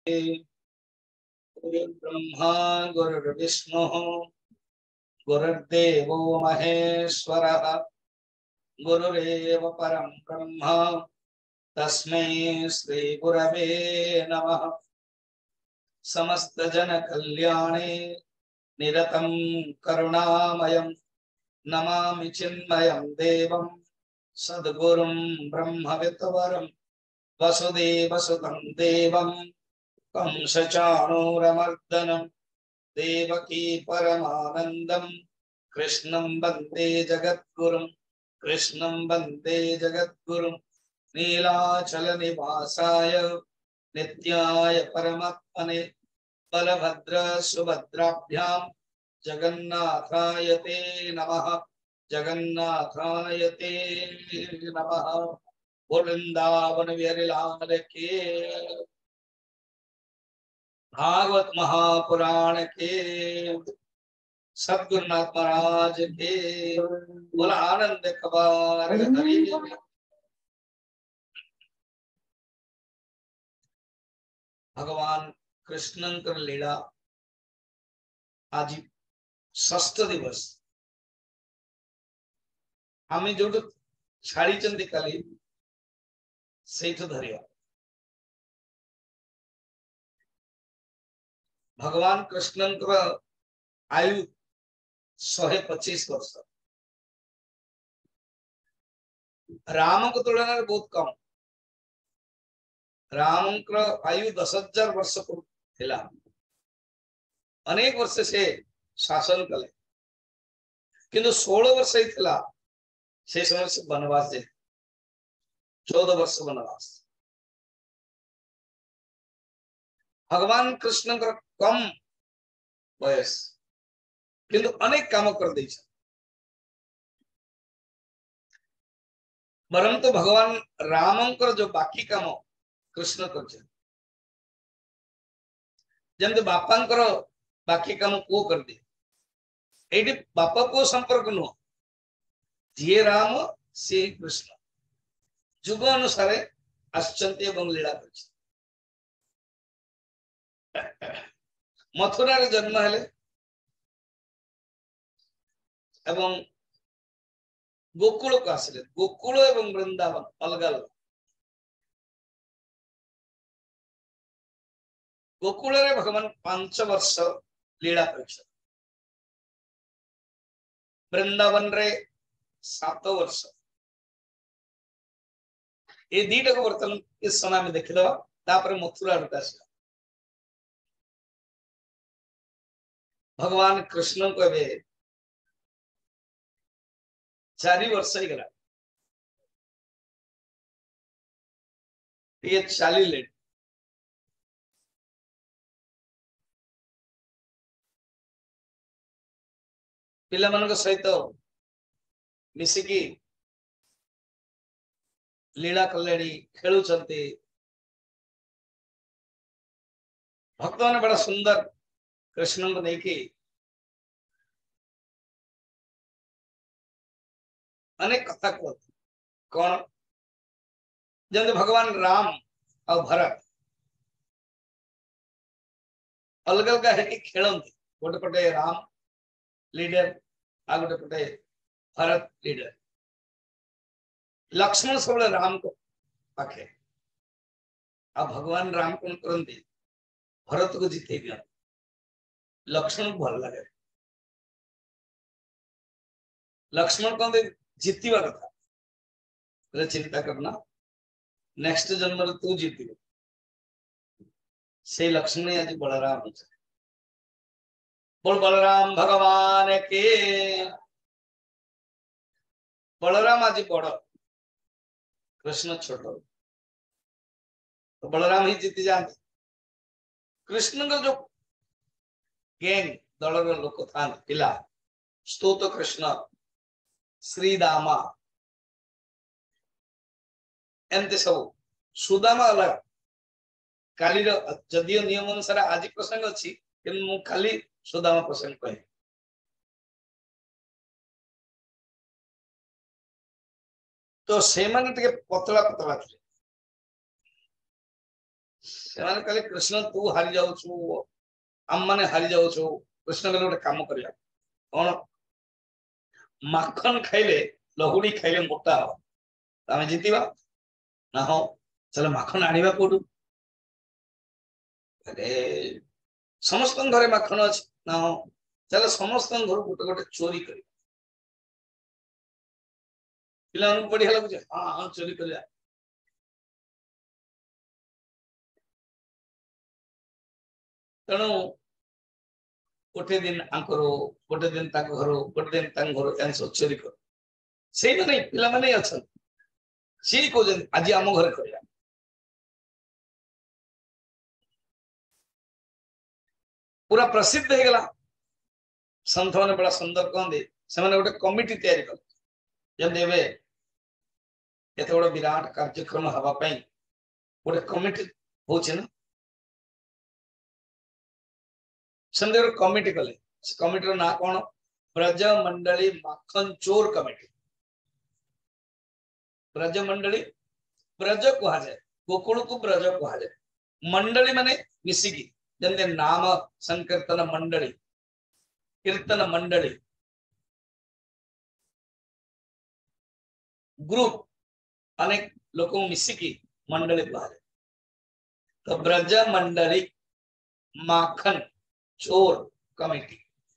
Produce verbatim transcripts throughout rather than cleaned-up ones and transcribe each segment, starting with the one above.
गुरुर्ब्रह्मा गुरुर्विष्णु गुरुर्देवो महेश्वरः गुरुरेव परं ब्रह्म तस्मै श्री गुरवे नमः। समस्त जन कल्याणे निरतं करुणामयं नमामि चिन्मयं देवं सद्गुरुं ब्रह्मविद्वरं वसुदेवसुतं देवं कंसचाणूरमर्दनं देवकी परमानन्दं कृष्णं वन्दे जगद्गुरुं कृष्णं वन्दे जगद्गुरुं नीलाचल निवासाय नित्याय परमात्मने बलभद्र सुभद्राभ्यां जगन्नाथाय ते नमः जगन्नाथाय ते नमः। वृंदावन बिहारी लाल के भागवत महापुराण के सद्गुरुनाथ महाराज के बोला आनंद कबार हरि। भगवान कृष्णंकर लीला आज षष्ठ दिवस आम जो छाड़ी काली से धरिया भगवान कृष्णंकर आयु शहे पचीस वर्ष राम को तुलन में बहुत कम। राम आयु दस हजार वर्ष थिला अनेक वर्ष से शासन कले किंतु सोलह वर्ष ही थिला से समय से वनवास जे चौदह वर्ष वनवास। भगवान कृष्ण कम बयस किंतु अनेक काम कर दे बरम तो भगवान रामंकर जो बाकी काम कृष्ण कर जमते बापांकर बाकी काम पुओ कर दे ये बापा पुओ संपर्क नुह जी राम सी कृष्ण जुग अनुसार आश्चर्य एवं लीला कर मथुरा रे जन्म हेले एवं गोकुल को आसिले गोकुल एवं वृंदावन अलग अलग। गोकुल रे भगवान पांच वर्ष लीला कर वृंदावन रे सात वर्ष ये दीटा को बर्तमान इस समय में देखिदवा तापर मथुरा रे आसिला। भगवान कृष्ण को एबे चारि वर्ष ही गला ये चाली ले पिला मन को सहित मिसिकी लीला कलेडी खेलु चलते भक्त माने बड़ा सुंदर कृष्ण को देखी अनेक कथा कहते कौन जब भगवान राम और भरत अलग अलग है कि खेलते गोटे पटे राम लीडर आ गोटे पटे भरत लीडर लक्ष्मण सब राम को पाखे आ भगवान राम कौन करते भरत को जीते दिया लक्ष्मण को भल लगे लक्ष्मण कहते जीतवा कथा चिंता करना नेक्स्ट जन्म तू जीत से लक्ष्मण आज बलराम बोल बलराम भगवान के बलराम आज बड़ कृष्ण छोट तो बलराम ही जीति जाते। कृष्ण का जो गैंग दल लोक था पिला स्तोत कृष्ण श्रीदामा एमती सब सुदामा अलग काली जदियो नियम अनुसार आज प्रसंग अच्छी मु खाली सुदामा प्रसंग कहे तो से माने टिके पतला पतला थे से कहले कृष्ण तू हारी जाऊ आम मैंने हारी जाऊ कृष्ण कहले गोटे कम कर कौन माखन खाइले लहुड़ी खाइले मोटा हम आम जीतवा ना हाँ चल माखन आनिबा कोठू अरे समस्त घरे माखन अच्छे ना हाँ चल समस्त घर गोटे गोटे चोरी कर पिला बढ़िया लगुच हाँ हाँ चोरी कर तेणु गोटे दिन आंकर गोटे दिन घर गोटे दिन घर सब चोरी कर से मैंने पिला माने अच्छा सी कहते आज आम घर कर पूरा प्रसिद्ध हो गला संत मैंने बड़ा सुंदर कहते से गोटे कमिटी तैयारी कले जब एत बड़ विराट कार्यक्रम हाँपाई गोटे कमिटी हो ना कमिटी कले कमिटी ना कौन ब्रज मंडली माखन चोर कमिटी ब्रज मंडली ब्रज कह जाए गोकुल को ब्रज कह जाए मंडली माने मिसिकी जंदे नाम संकीर्तन मंडली कीर्तन मंडली ग्रुप अनेक लोगों मिसिकी मंडली कह जाए तो ब्रज मंडली माखन चोर कमिटी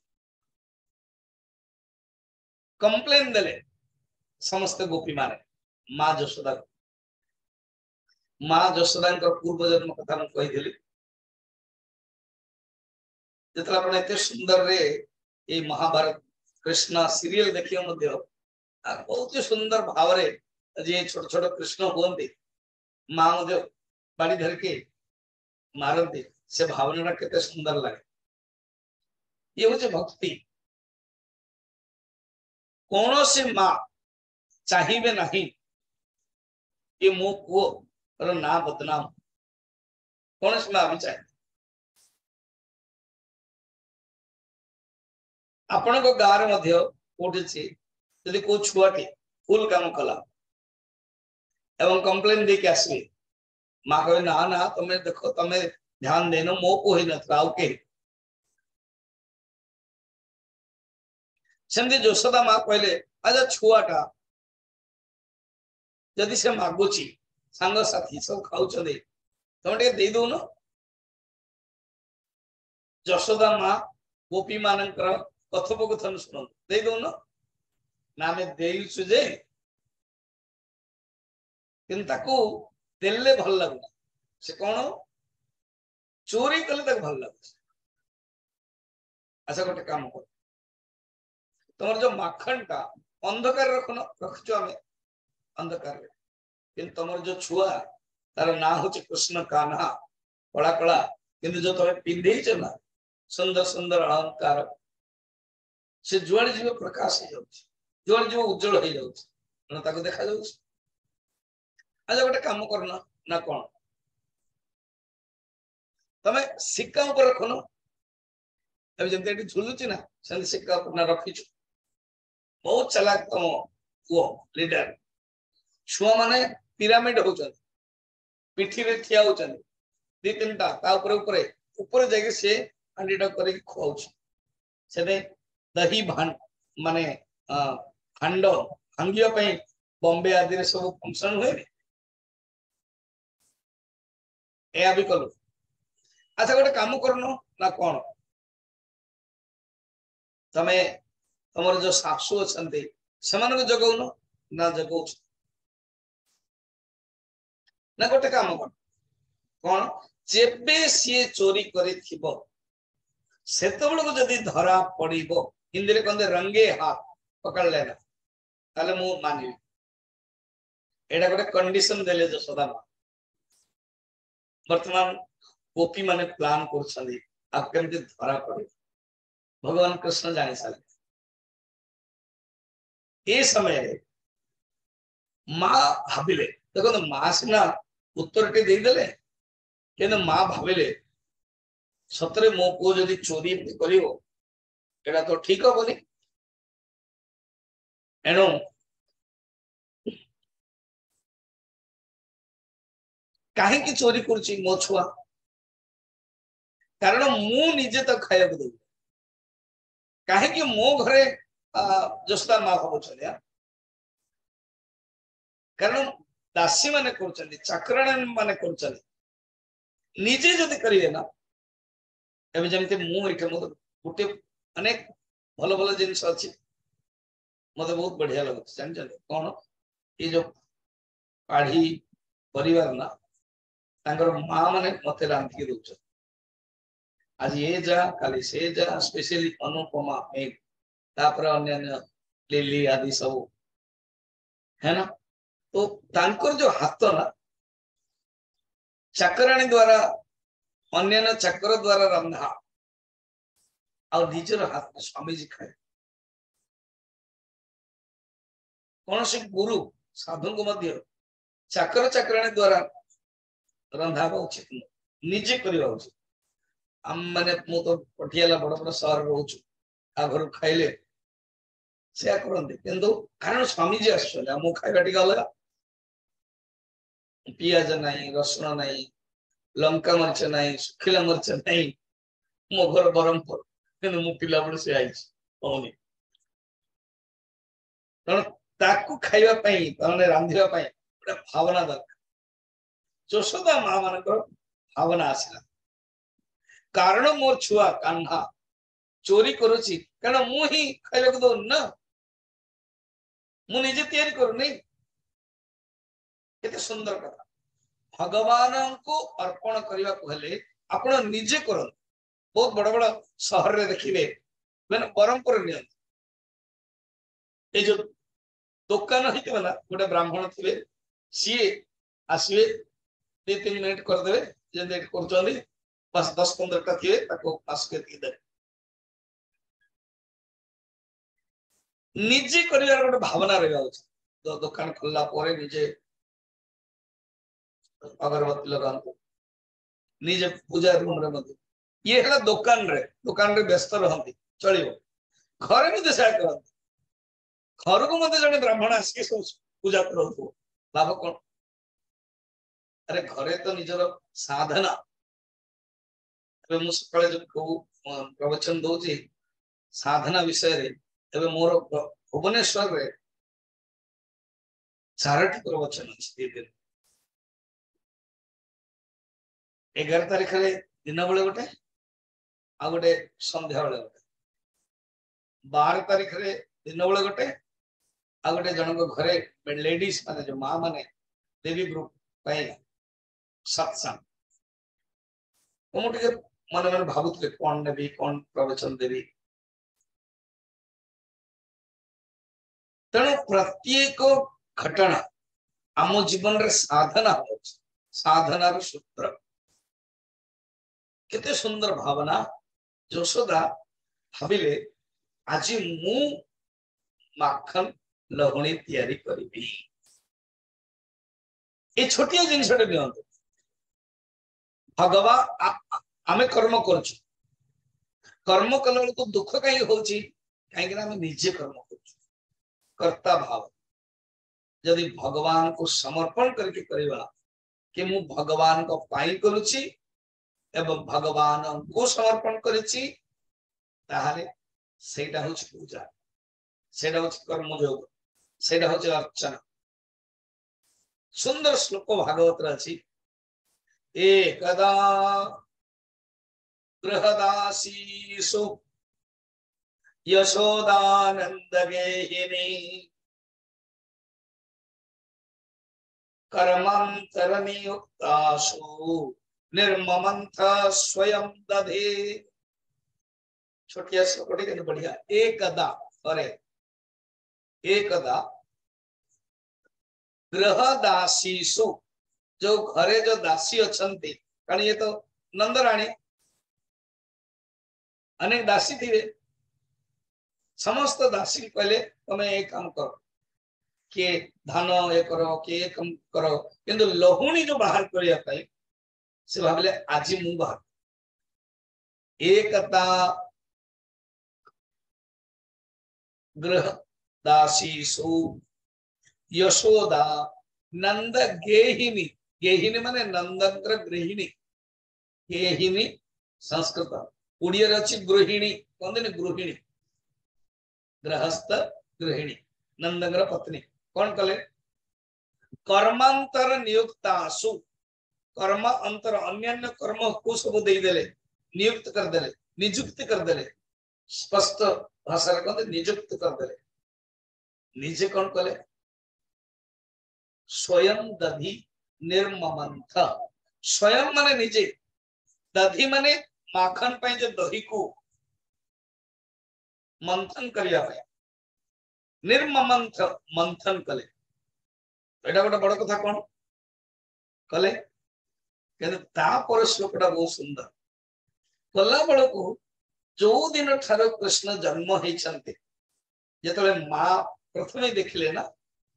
कंप्लेन देले समस्त गोपी माने माँ जशोदा माँ जशोदा पूर्व जन्म कथा मुझे जो सुंदर रे ये महाभारत कृष्ण सीरियल देखिए बहुत सुंदर भाव जे छोट छोट कृष्ण हुए माँ बाड़ी धर के मारती से भावना केते सुंदर लगे ये हूँ भक्ति कौन से माँ चाहिए नहीं ये मो पुओ ना बदनाम कौन से माँ भी चाहिए आपण को गाँव में को छुआटी फुल काम कला एवं कंप्लेन दे के आसवे माँ कहे ना ना तुम्हें देखो तुम्हें ध्यान देनो मो को ही नथला आउ के सेमती जशोदा माँ कहले अच्छा छुआटा जदि से मागुची सांग साथी सब खाऊ तुम दे दौन जशोदा माँ गोपी मान कथोपकथन शुणु दे दौन ना आम देचु जे देले भल लगुना से कौन चोरी कले भल लगे अच्छा गोटे काम कर तुम जो माखन टा अंधकार रखन रखु आम अंधकार तुम जो छुआ तार ना हूँ कृष्ण कान्हा कला कला कि जो तुम पिंधे ना सुंदर सुंदर अलंकार से जुआड़े जीव प्रकाश हो जुआड़े जीव उज्जवल हो जाता देखा जा आज गोटे कम करना ना कौन तमें सिक्का ऊपर रखन अभी जमी झुलुची ना से सिक्का ऊपर रखीचु बहुत चलाक तुम पुओ लीडर छुआ माने पिरामिड हो पिठी रे ठिया हो दी तीन टा ऊपर ऊपर जाके से हांडीटा कर खुआऊ से दही भां माने हांड भांगे बॉम्बे आदि सब फंक्शन हुए या भी कलु अच्छा गोटे काम करनो ना कौन तमे तुम जो सासु अच्छा से जगौन ना जगौ ना गोटे काम कर कौन जेबे सी चोरी कर जदि धरा पड़ हिंदी में कहते रंगे हाथ पकड़ लेना ताले मु मानिबी एटा गोटे कंडीशन देले जशोदा माँ वर्तमान गोपी माने प्लान कर धरा पड़े भगवान कृष्ण जानी सारे ये समय माँ भाविले देखो माँ सीना उत्तर टे देदेले कि माँ भाविले सतरे मो पुओ जदि चोरी कर तो ठीक हेनी एणु कहीं चोरी करुच्ची मो छुआ कारण मु निजे तो खाया दे कहीं मो घरे जोस्ता माँ भाव कारण दासी माने कर चाकराणी माने कर निजे जदि करेंगे ना एवं जमती मुझे मत गोटे अनेक भल भल जिन अच्छी मत बहुत बढ़िया लगे जान कौन ये जो पाढ़ी परिवार ना माँ माने मत रांधिकी दौर आज ये जा काली से जा स्पेशली अनुपमा मेघ तापर अन्य लिली आदि सब है ना तो तांकर जो हाथ ना चाकराणी द्वारा अन्य चाकर द्वारा रंधा और निजर हाथ स्वामी जी खाए कौन से गुरु साधु को मध्य चाकर चाकराणी द्वारा रंधा उचित निजे करवा उचित आम माने मु तो पटियाला बड़ बड़ सहर रोचु आ घर खाइले से करते किंतु कारण स्वामी जी आस मो खाइबा टिके अलग पियाज नहीं रसुण नहीं लंका मरीच नहीं सुखिला मरीच नहीं मो घर बरहमपुर किंतु मु पिला बड़ से आई होनी कारण ताकू खाइबा पई ताने रांधिबा पई गोटे भावना दरकार यशोदा माँ मान भावना आसला कारण मोर छुआ कान्हा चोरी करुची कारण मु ही खाइबा को दौन ना मु निजे तैयारी करूनी केते सुंदर कथा भगवान को अर्पण करने को हेले आपण निजे करन बहुत बड़ बड़ शहर रे देखिबे माने परंपरा नियंत ए जो दुकान होइते ना गोटे ब्राह्मण थिबे सीए आसीबे दो तीन मिनिट कर देबे जे देख करचली बस दस पंद्रह टा थिबे ताको पास के दे निजे करिवार गोटे भावना रहा तो दुकान खोलला परे निजे अगरबत्ती लगांतु निजे पूजा रूम रे मत ये हला दुकान रे दुकान रे व्यस्त रहंती चलिबो घर में देशा करंती घर को मते जने ब्राह्मण आसी के पूजा करंतु लाभ कोन अरे घरे तो निजर साधना एबे मु सकाळे जो को प्रवचन दोची साधना विषय रे एबे मोर भुवनेश्वर रे चारटी प्रवचन अछि दिन एगार तारीख रे दिन बेले गोटे आ गोटे संध्या बेले गोटे बारह तारीख रे दिन बेले गोटे आ गोटे जनक घरे लेडीज माने जो माँ माने देवी ग्रुप पाई सत्संग मुझे मन मन भावुले कौन नेबी कौन प्रवचन देवी तेणु प्रत्येक घटना आम जीवन रे साधना हो साधनार सूत्र केते सुंदर भावना यशोदा भाविले आज मु माखन लहुणी तैयारी करी ये छोटिया जिनस नियंतु भगवान आमे कर्म कर कर्म कला बेलू दुख कहीं होची कहीं निजे कर्म कर कर्ता भाव यदि भगवान को समर्पण करके करवा कि मु भगवान को पाई करुची एवं भगवान को समर्पण करिची ताहाले सेटा होची पूजा सेटा होची कर्म योग सेटा होची अर्चना सुंदर श्लोक भागवत अछि एकदा गृहदासीसु यशोदानंद गेहिनी कर्मांतर नियुक्तासु निर्ममंथ स्वयं दधे छोटिया छोटी के बढ़िया एकदा अरे एकदा गृहदासीसु जो घरे जो दासी अछंती कारण ये तो नंदराणी अनेक दासी थी समस्त दासी कहले तुम्हें एक काम करो किए धान ये करो किए कम करो किंतु लहुणी जो बाहर करिया पाई से भाबले आज मु बाहर एकता गृह दासीसु यशोदा नंद गेहिनी गेहिनी माने नंदंकर गृहिणी गेहिनी संस्कृत उड़िया अच्छी गृहिणी कहते गृहिणी गृहस्थ गृहिणी नंदंकर पत्नी कौन कले कर्मांतर नियुक्तासु कर्म अंतर अन्य कर्म को सब देदेले नियुक्त करदेले निजुक्त करदेले स्पष्ट भाषा कहते निजुक्त करदेले निजे कौन कले स्वयं दधि निर्ममंथ स्वयं माने निजे दधि माने माखन पे जो दही को मंथन करिया पे निर्ममंथ मंथन कले एटा गोटे बड़ कथा कौन कले श्लोकटा बहुत सुंदर कला बेल को जो दिन ठार कृष्ण जन्म होती जो माँ प्रथम देखिले ना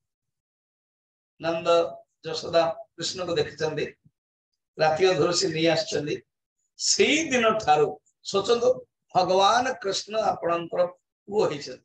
नंद यशोदा कृष्ण को देखी राति अधर से नहीं आसछन्ति से दिन ठार सोचो भगवान कृष्ण आपणकर पुओ होती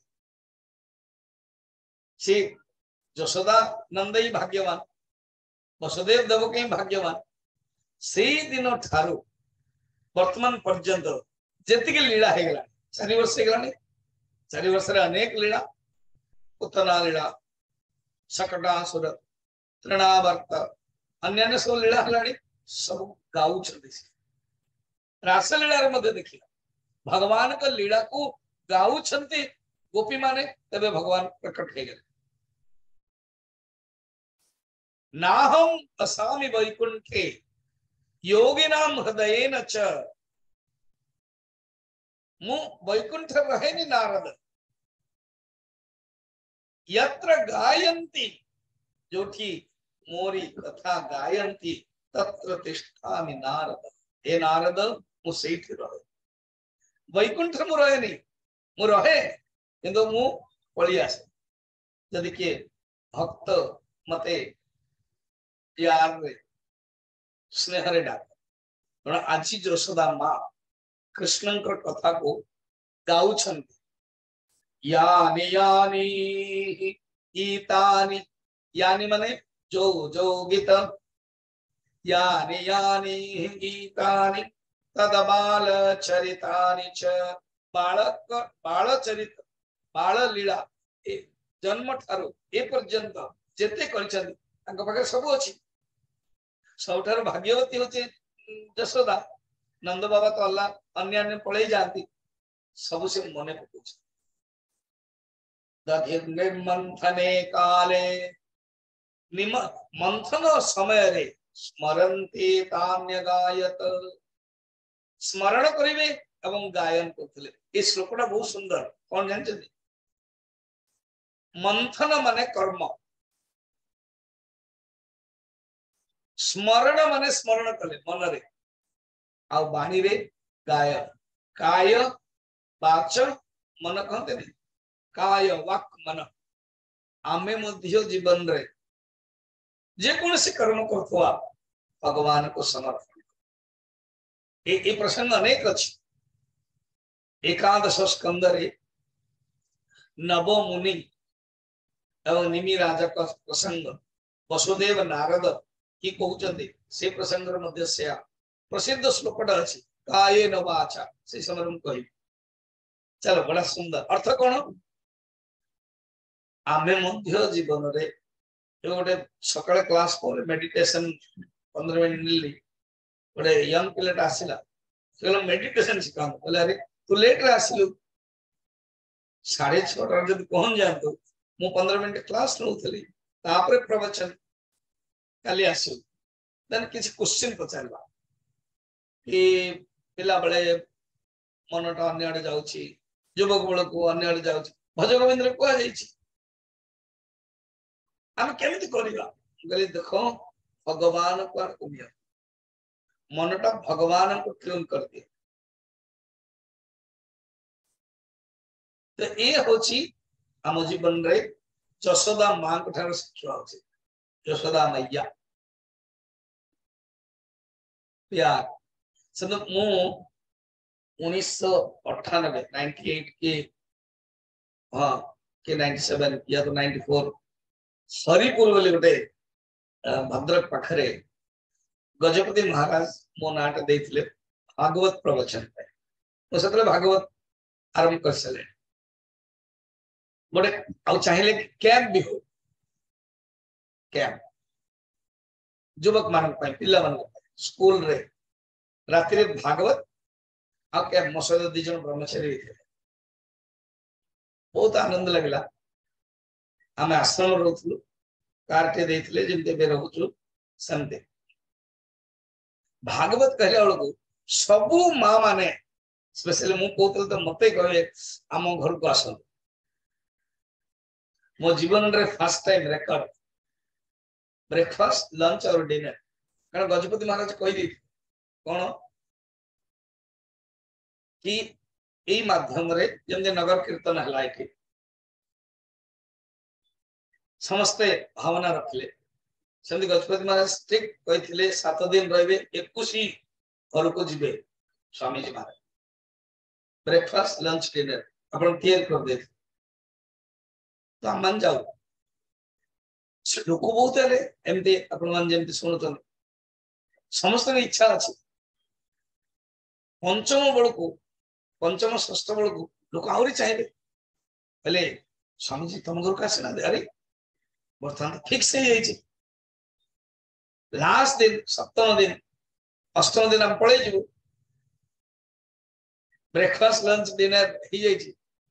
से यशोदा नंद ही भाग्यवान वसुदेव देवकी ही भाग्यवान से दिन ठारू वर्तमान पर्यंत जी लीला हो गला चार वर्ष हो गला चार वर्ष अनेक लीला पुतना लीला शकटासुर तृणावर्त अन्य सब लीला है सब गाँव रासलीला देखिला भगवान का लीला को गाँव गोपी माने तबे भगवान प्रकट हो गए नाहम असामि वैकुंठे योगिनाम हृदयेन च मु वैकुंठ रहे नि नारद यत्र गायन्ति जोठी मोरी कथा गायन्ति तत्र तिष्ठामि नारद हे नारद मु सेठी रहे वैकुंठ मु रहे नि मु रहे किंतु मु पळी आसे जदि के भक्त मते प्यार रे स्नेह रे डाक आज यशोदा माँ कृष्ण कथा को गाँव यानी यानी गीतानि यानी माने जो जो गीत यानी यानी गीतानि तद बाल चरितानि च बालक बाल चरित बाल लीला ए जन्म ठारू ए पर्यंत जेते करछन तांको पाखे सब अछि सबठार भाग्यवती होचे यशोदा नंद बाबा तो अल्लाह अन्य अन्य पड़े जाती सब से मने पकुछ दधिर निर्मंथने काले निम मंथन समय रे स्मरन्ते तान्य गायत स्मरण करिवे एवं गायन करथिले ए श्लोकटा बहुत सुंदर कौन जानछथि मंथन माने कर्म स्मरण माने स्मरण कले मन रे आ वाणी रे गाय काय वाच मन कहते नहीं काय वाक मन आमे मध्य जीवन रे जे कौन से कर्म करथवा भगवान को समर्पण ए ए प्रसंग अनेक अछि एकादश स्कंद रे नव मुनि एवं निमि राजा का प्रसंग वसुदेव नारद की कहते से प्रसंग मध्य से प्रसिद्ध श्लोकटा अच्छी कायेन वाचा से समय कह चलो बड़ा सुंदर अर्थ कौन आमे मध्य जीवन रे गोटे सकाळे क्लास पर मेडिटेशन पंद्रह मिनट नेली गोटे यंग पिलेट आसिला से मेडिटेशन शिखा बोले अरे तू लेट रे आसिलु साढ़े छटा जब पहुंच जातु मु पंद्रह मिनट क्लास नउथली तापरे प्रवचन काली आसु देन किसी क्वेश्चन पचारला कि पिला बेले मनटा अन्य आड़े जाउछि युवक बेल को अन्य आड़े जाउछि भज गोविंद रे कह जाइछि हम केमिति करिबा गली देखो भगवान को कुमिया मनटा भगवान को ट्यून कर दिए तो ए होछि हम जीवन रे यशोदा मां को ठार शिक्षा होछि यशोदा मैया प्यार सब मु उन्नीस सौ अट्ठानबे नाइन्टी एट के हाँ के नाइन्टी सेवन या तो नाइन्टी फोर हरिपुर बोले गोटे भद्रक पाखरे गजपति महाराज मो नाट देथिले भागवत प्रवचन पे तो सेतले भागवत आरंभ कर सले गोटे आ चाहिले कैंप भी हो कैंप युवक मान पिला मान स्कूल रे राति रे भागवत आ कैंप मसद दी जन ब्रह्मचारी बहुत आनंद लगला आम आश्रम रोथलु कारटे देथिले जेंते बे रहउछु संते भागवत कहले बेलू सबू माँ माने स्पेशली मु कहते तो मत कहे आम घर को आस मो जीवन रे first time record breakfast lunch और डिनर कारण गजपति महाराज कही कौन कि यही माध्यम रे जमजे नगर कीर्तन है समस्ते भावना रखले सेमती गजपति महाराज ठीक कही सात दिन रे एकुश घर को जी Swami ji Maharaj breakfast lunch dinner अपन तैयार कर दे तो आम मान जाऊ लोक बहुत है एमती अपन मान जमती शुणुन समस्त इच्छा अच्छी पंचम बेल को पंचम षष्ठ बेल को लोक आहरी चाहिए बोले स्वामीजी तुम घर को आसना अरे बर्तमान फिक्स हो जाए लास्ट दिन सप्तम दिन अष्टम दिन आम पलि जीव ब्रेकफास्ट लंच डिनर हो जाए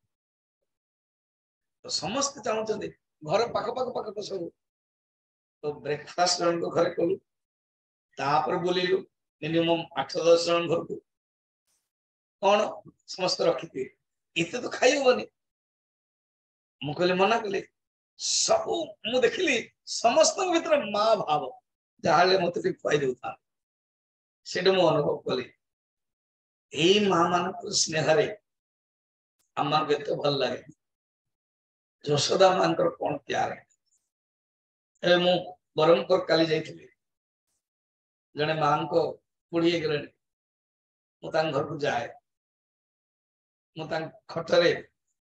तो समस्त चाहते घर पाख पाख पाख तो सब तो ब्रेकफास्ट जन को घर कलु तापर बुलिलु मिनिमम आठ दस जन घर को कौन समस्त रखी इतने तो खाई हेनी मु कहली मना कली सब मु देखिली समस्त भीतर माँ भाव जहाँ मत खुआई दूता से अनुभव कली यही माँ मान स्नेह आम केते भल लगे यशोदा मान कौन प्यार है मु बरमपुर काली जाइए जड़े माँ को बुढ़ी गले मुझे घर को जाए मुझे खटरे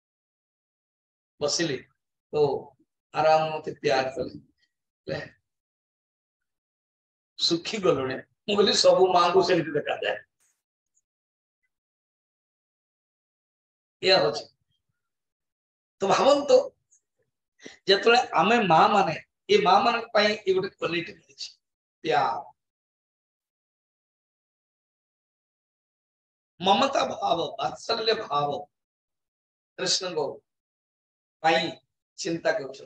बसिली तो आराम मत प्यार कले सुखी गलुणे मुझे सब माँ को सेमती देखा जाए यह तो भावन तो जो आम माँ माने ये माँ मान गोटे क्वालिटी मिली प्यार ममता भाव वात्सल्य भाव कृष्ण को चिंता कर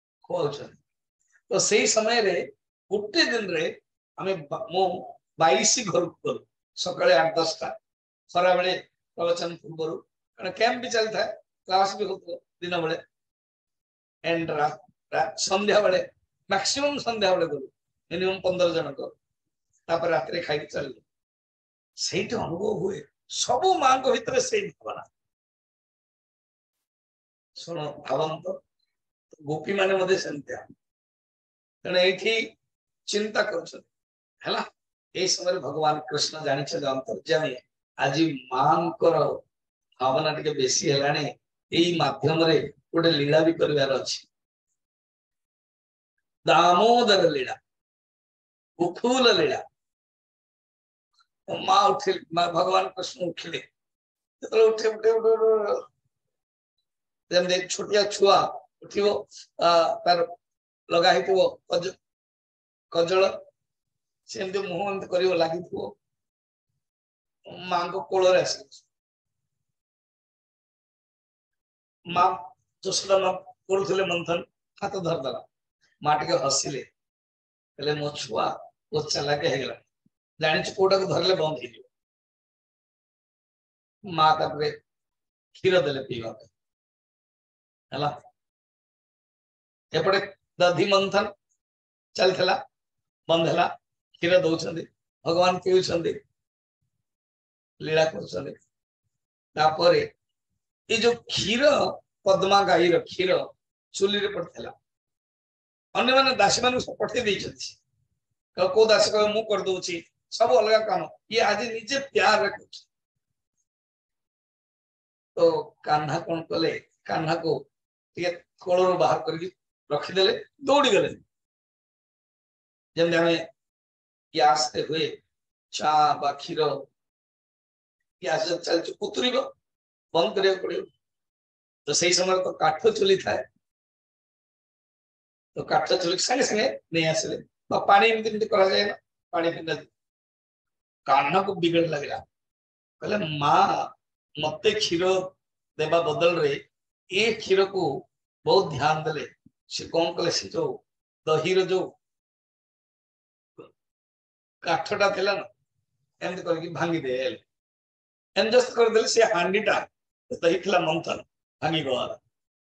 तो से समय रे गोटे दिन रे आमे मो बाईस घर को सकाळे आठ दस टा खरा बेले प्रवचन पूर्व कारण कैंप भी चलता है क्लास भी होता दिन बेले एंड संध्या बेले मैक्सिमम संध्या बेले गलु मिनिमम पंद्रह जन को तापर रात रे खाई चल सेठ अनुभव हुए सब मां को भीतर से भावना सुनो भावंत तो गोपी माने मधे सेमतिया तेणु ये चिंता कर समय भगवान कृष्ण जानी अंतर्जामी आज मां भावना टे बेसी है यही माध्यम रे गोटे लीला भी कर दामोदर लीला गोकुल लीला माँ उठे भगवान कृष्ण उठिले उठे उठे उठे छोटिया छुआ उठो तार लगा कजल सेमती मुह एमती कर लगी माँ को कोल आस माँ यशोदा माँ पढ़ुले मंथन हाथ धरदेला माँ टे हसिले कहले मो छुआ वो चलाके होगला जानी कोटा को धरले बंद हो माँ तापर क्षीर देले पीवा एपटे दधि मंथन चलता बंद है क्षीर दौरान भगवान पीछे लीला कर ये जो क्षीर पद्मा गाई क्षीर चुली पड़ता अन्य मैंने दासी मान पठे कौ दासी कह मु कर दूची सब अलग काम ये आज निजे प्यार रख तो कान्हा कौन कले कान्हा को कोल बाहर कर रखीदे दौड़ी गले जमी ଗ୍ୟାସ ରେ ହୁଏ ଚା ବା କ୍ଷୀର ଗ୍ୟାସ ଚାଲିଛି ଉତୁରିବ, ବନ୍ଦ କରିବାକୁ ପଡିବ। ତ ସେଇ ସମୟରେ ତ କାଠ ଚୁଲି ଥାଏ, ତ କାଠ ଚୁଲି ସାଙ୍ଗେ ସାଙ୍ଗେ ନେଇ ଆସିଲେ ବା ପାଣି ଏମିତି ଏମିତି କରାଯାଏ ନା, ପାଣି ପିଣ୍ଡା କାହ୍ନକୁ ବିଗड़ ଲାଗିଲା, କହିଲେ ମା ମତେ କ୍ଷୀର ଦେବା ବଦଳରେ ଏ କ୍ଷୀରକୁ ବହୁତ ଧ୍ୟାନ ଦେଲେ। ସେ କଣ କଲେ, ସେ ଯୋଉ ଦହିର ଯୋଉ କାଠଟା ଥିଲା ନା ଏମିତି କରିକି ଭାଙ୍ଗିଦେଲେ, ଏଡଜଷ୍ଟ କରିଦେଲେ, ସେ ହାଣ୍ଡିଟା ଦହି ଥିଲା ମନ୍ଥନ ଭାଙ୍ଗି ଗଲା।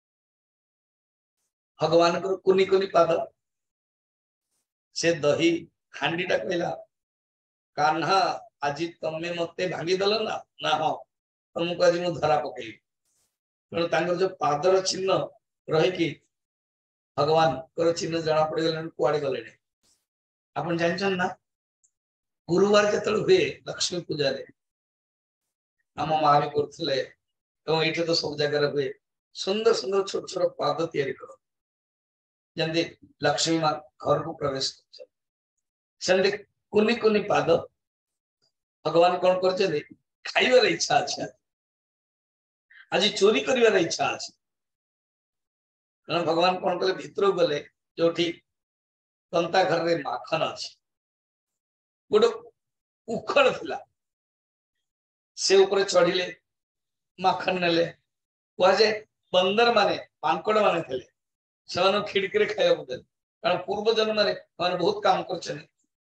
ଭଗବାନଙ୍କର କୁନି କୁନି ପାଦ, ସେ ଦହି ହାଣ୍ଡିଟା କହିଲା କାହ୍ନା ଆଜି ତମେ ମତେ ଭାଙ୍ଗିଦେଲ ନା, ନା ହଁ ତମକୁ ଆଜି ମୁଁ ଧରା ପକେଇବି। ତେଣୁ ତାଙ୍କର ଯୋଉ ପାଦର ଚିହ୍ନ ରହିକି ଭଗବାନଙ୍କର ଚିହ୍ନ ଜଣା ପଡିଗଲାଣି କୁଆଡେ ଗଲେଣି। ଆପଣ ଜାଣିଛନ୍ତି ନା, ଗୁରୁବାର ଯେତେବେଳେ ହୁଏ ଲକ୍ଷ୍ମୀ ପୂଜାରେ ଆମ ମା ବି କରୁଥିଲେ, ଏବଂ ଏଇଠି ତ ସବୁ ଜାଗାରେ ହୁଏ, ସୁନ୍ଦର ସୁନ୍ଦର ଛୋଟ ଛୋଟ ପାଦ ତିଆରି କର, ଯେମିତି ଲକ୍ଷ୍ମୀ ମା ଘରକୁ ପ୍ରବେଶ କରୁଛନ୍ତି, ସେମିତି କୁନି କୁନି ପାଦ ଭଗବାନ କଣ କରିଛନ୍ତି, ଖାଇବାର ଇଚ୍ଛା ଅଛି, ଆଜି ଚୋରି କରିବାର ଇଚ୍ଛା ଅଛି। କାରଣ ଭଗବାନ କଣ କଲେ, ଭିତରକୁ ଗଲେ ଯୋଉଠି ତନ୍ତା ଘରରେ ମାଖନ ଅଛି, ଗୋଟେ ଉଖଳ ଥିଲା, ସେ ଉପରେ ଚଢିଲେ ମାଖନ ନେଲେ। କୁହାଯାଏ ବନ୍ଦର ମାନେ ମାଙ୍କଡ ମାନେ ଥିଲେ, ସେମାନଙ୍କୁ ଖିଡକିରେ ଖାଇବାକୁ ଦେଲେ, କାରଣ ପୂର୍ବ ଜନ୍ମରେ ସେମାନେ ବହୁତ କାମ କରିଛନ୍ତି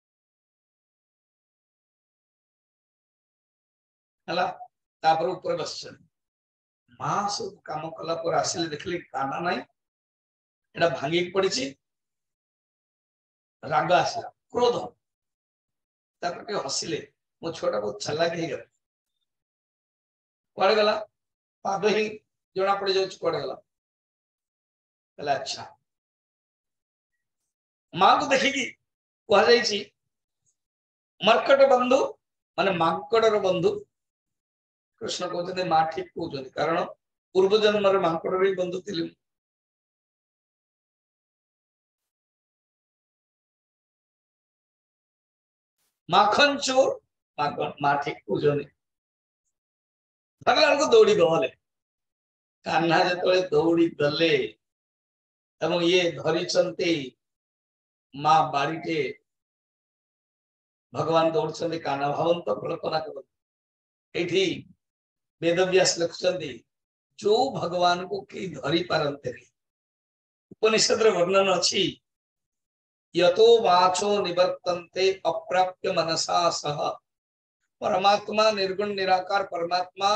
ହେଲା। ତାପରେ ଉପରେ ବସିଛନ୍ତି, ମା ସବୁ କାମ କଲା ପରେ ଆସିଲେ, ଦେଖିଲେ କାହ୍ନା ନାହିଁ, ଏଟା ଭାଙ୍ଗିକି ପଡିଛି। ରାଗ ଆସିଲା, କ୍ରୋଧ, ତାପରେ ଟିକେ ହସିଲେ, ମୋ ଛୁଆଟା ବହୁତ ଚାଲାକ ହେଇଗଲା, କୁଆଡେ ଗଲା, ପାଦ ହିଁ ଜଣା ପଡି ଯାଉଛି କୁଆଡେ ଗଲା। କହିଲେ ଆଚ୍ଛା, ମାଙ୍କୁ ଦେଖିକି କୁହାଯାଇଛି ମର୍କଟ ବନ୍ଧୁ ମାନେ ମାଙ୍କଡର ବନ୍ଧୁ। କୃଷ୍ଣ କହୁଛନ୍ତି ମା ଠିକ କହୁଛନ୍ତି, କାରଣ ପୂର୍ବ ଜନ୍ମରେ ମାଙ୍କଡର ହିଁ ବନ୍ଧୁ ଥିଲି। ମାଖନ ଚୋର, ମା ଠିକ କହୁଛନ୍ତି। ଭଗବାନଙ୍କୁ ଦୌଡ଼ି ଗଲେ, କାହ୍ନା ଯେତେବେଳେ ଦୌଡ଼ି ଗଲେ ଏବଂ ଇଏ ଧରିଛନ୍ତି ମା ବାଡ଼ିଟେ, ଭଗବାନ ଦୌଡୁଛନ୍ତି, କାହ୍ନା ଭାବନ୍ତ କଳ୍ପନା କରନ୍ତୁ। ଏଇଠି ବେଦବ୍ୟାସ ଲେଖୁଛନ୍ତି, ଯୋଉ ଭଗବାନଙ୍କୁ କେହି ଧରି ପାରନ୍ତିନି, ଉପନିଷଦରେ ବର୍ଣ୍ଣନ ଅଛି, यतो वाचो निवर्तन्ते अप्राप्य मनसा सह। परमात्मा निर्गुण निराकार परमात्मा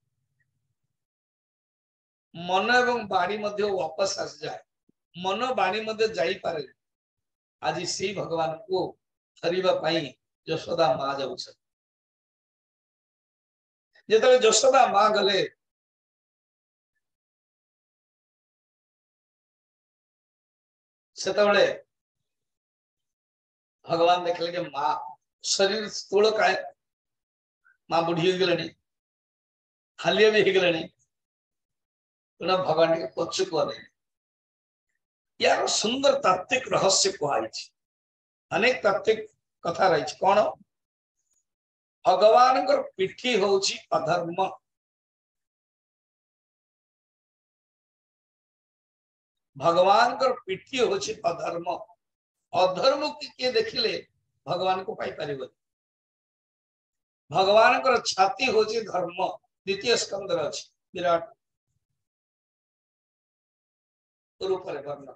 मन एवं बाणी मध्य वापस आस जाए, मन बाणी मध्य जाई पारे। आज सी भगवान को धरिबा पई यशोदा मां जाउछ, जेतले यशोदा मां गले सेतबेले भगवान देखले कि मां शरीर स्थूल काय, मां बुढ़ी हो गलनी, हालिया भी हो गलनी, तो भगवान के पक्ष को दे यार सुंदर तात्विक रहस्य कहई, अनेक तात्विक कथा रही। कौन भगवान पीठी होची अधर्म, भगवान पीठी होची अधर्म, अधर्म की किए देखिले भगवान को पाई परिबो। भगवान छाती होची धर्म, द्वितीय स्कंद अछि विराट रूप रे वर्ण।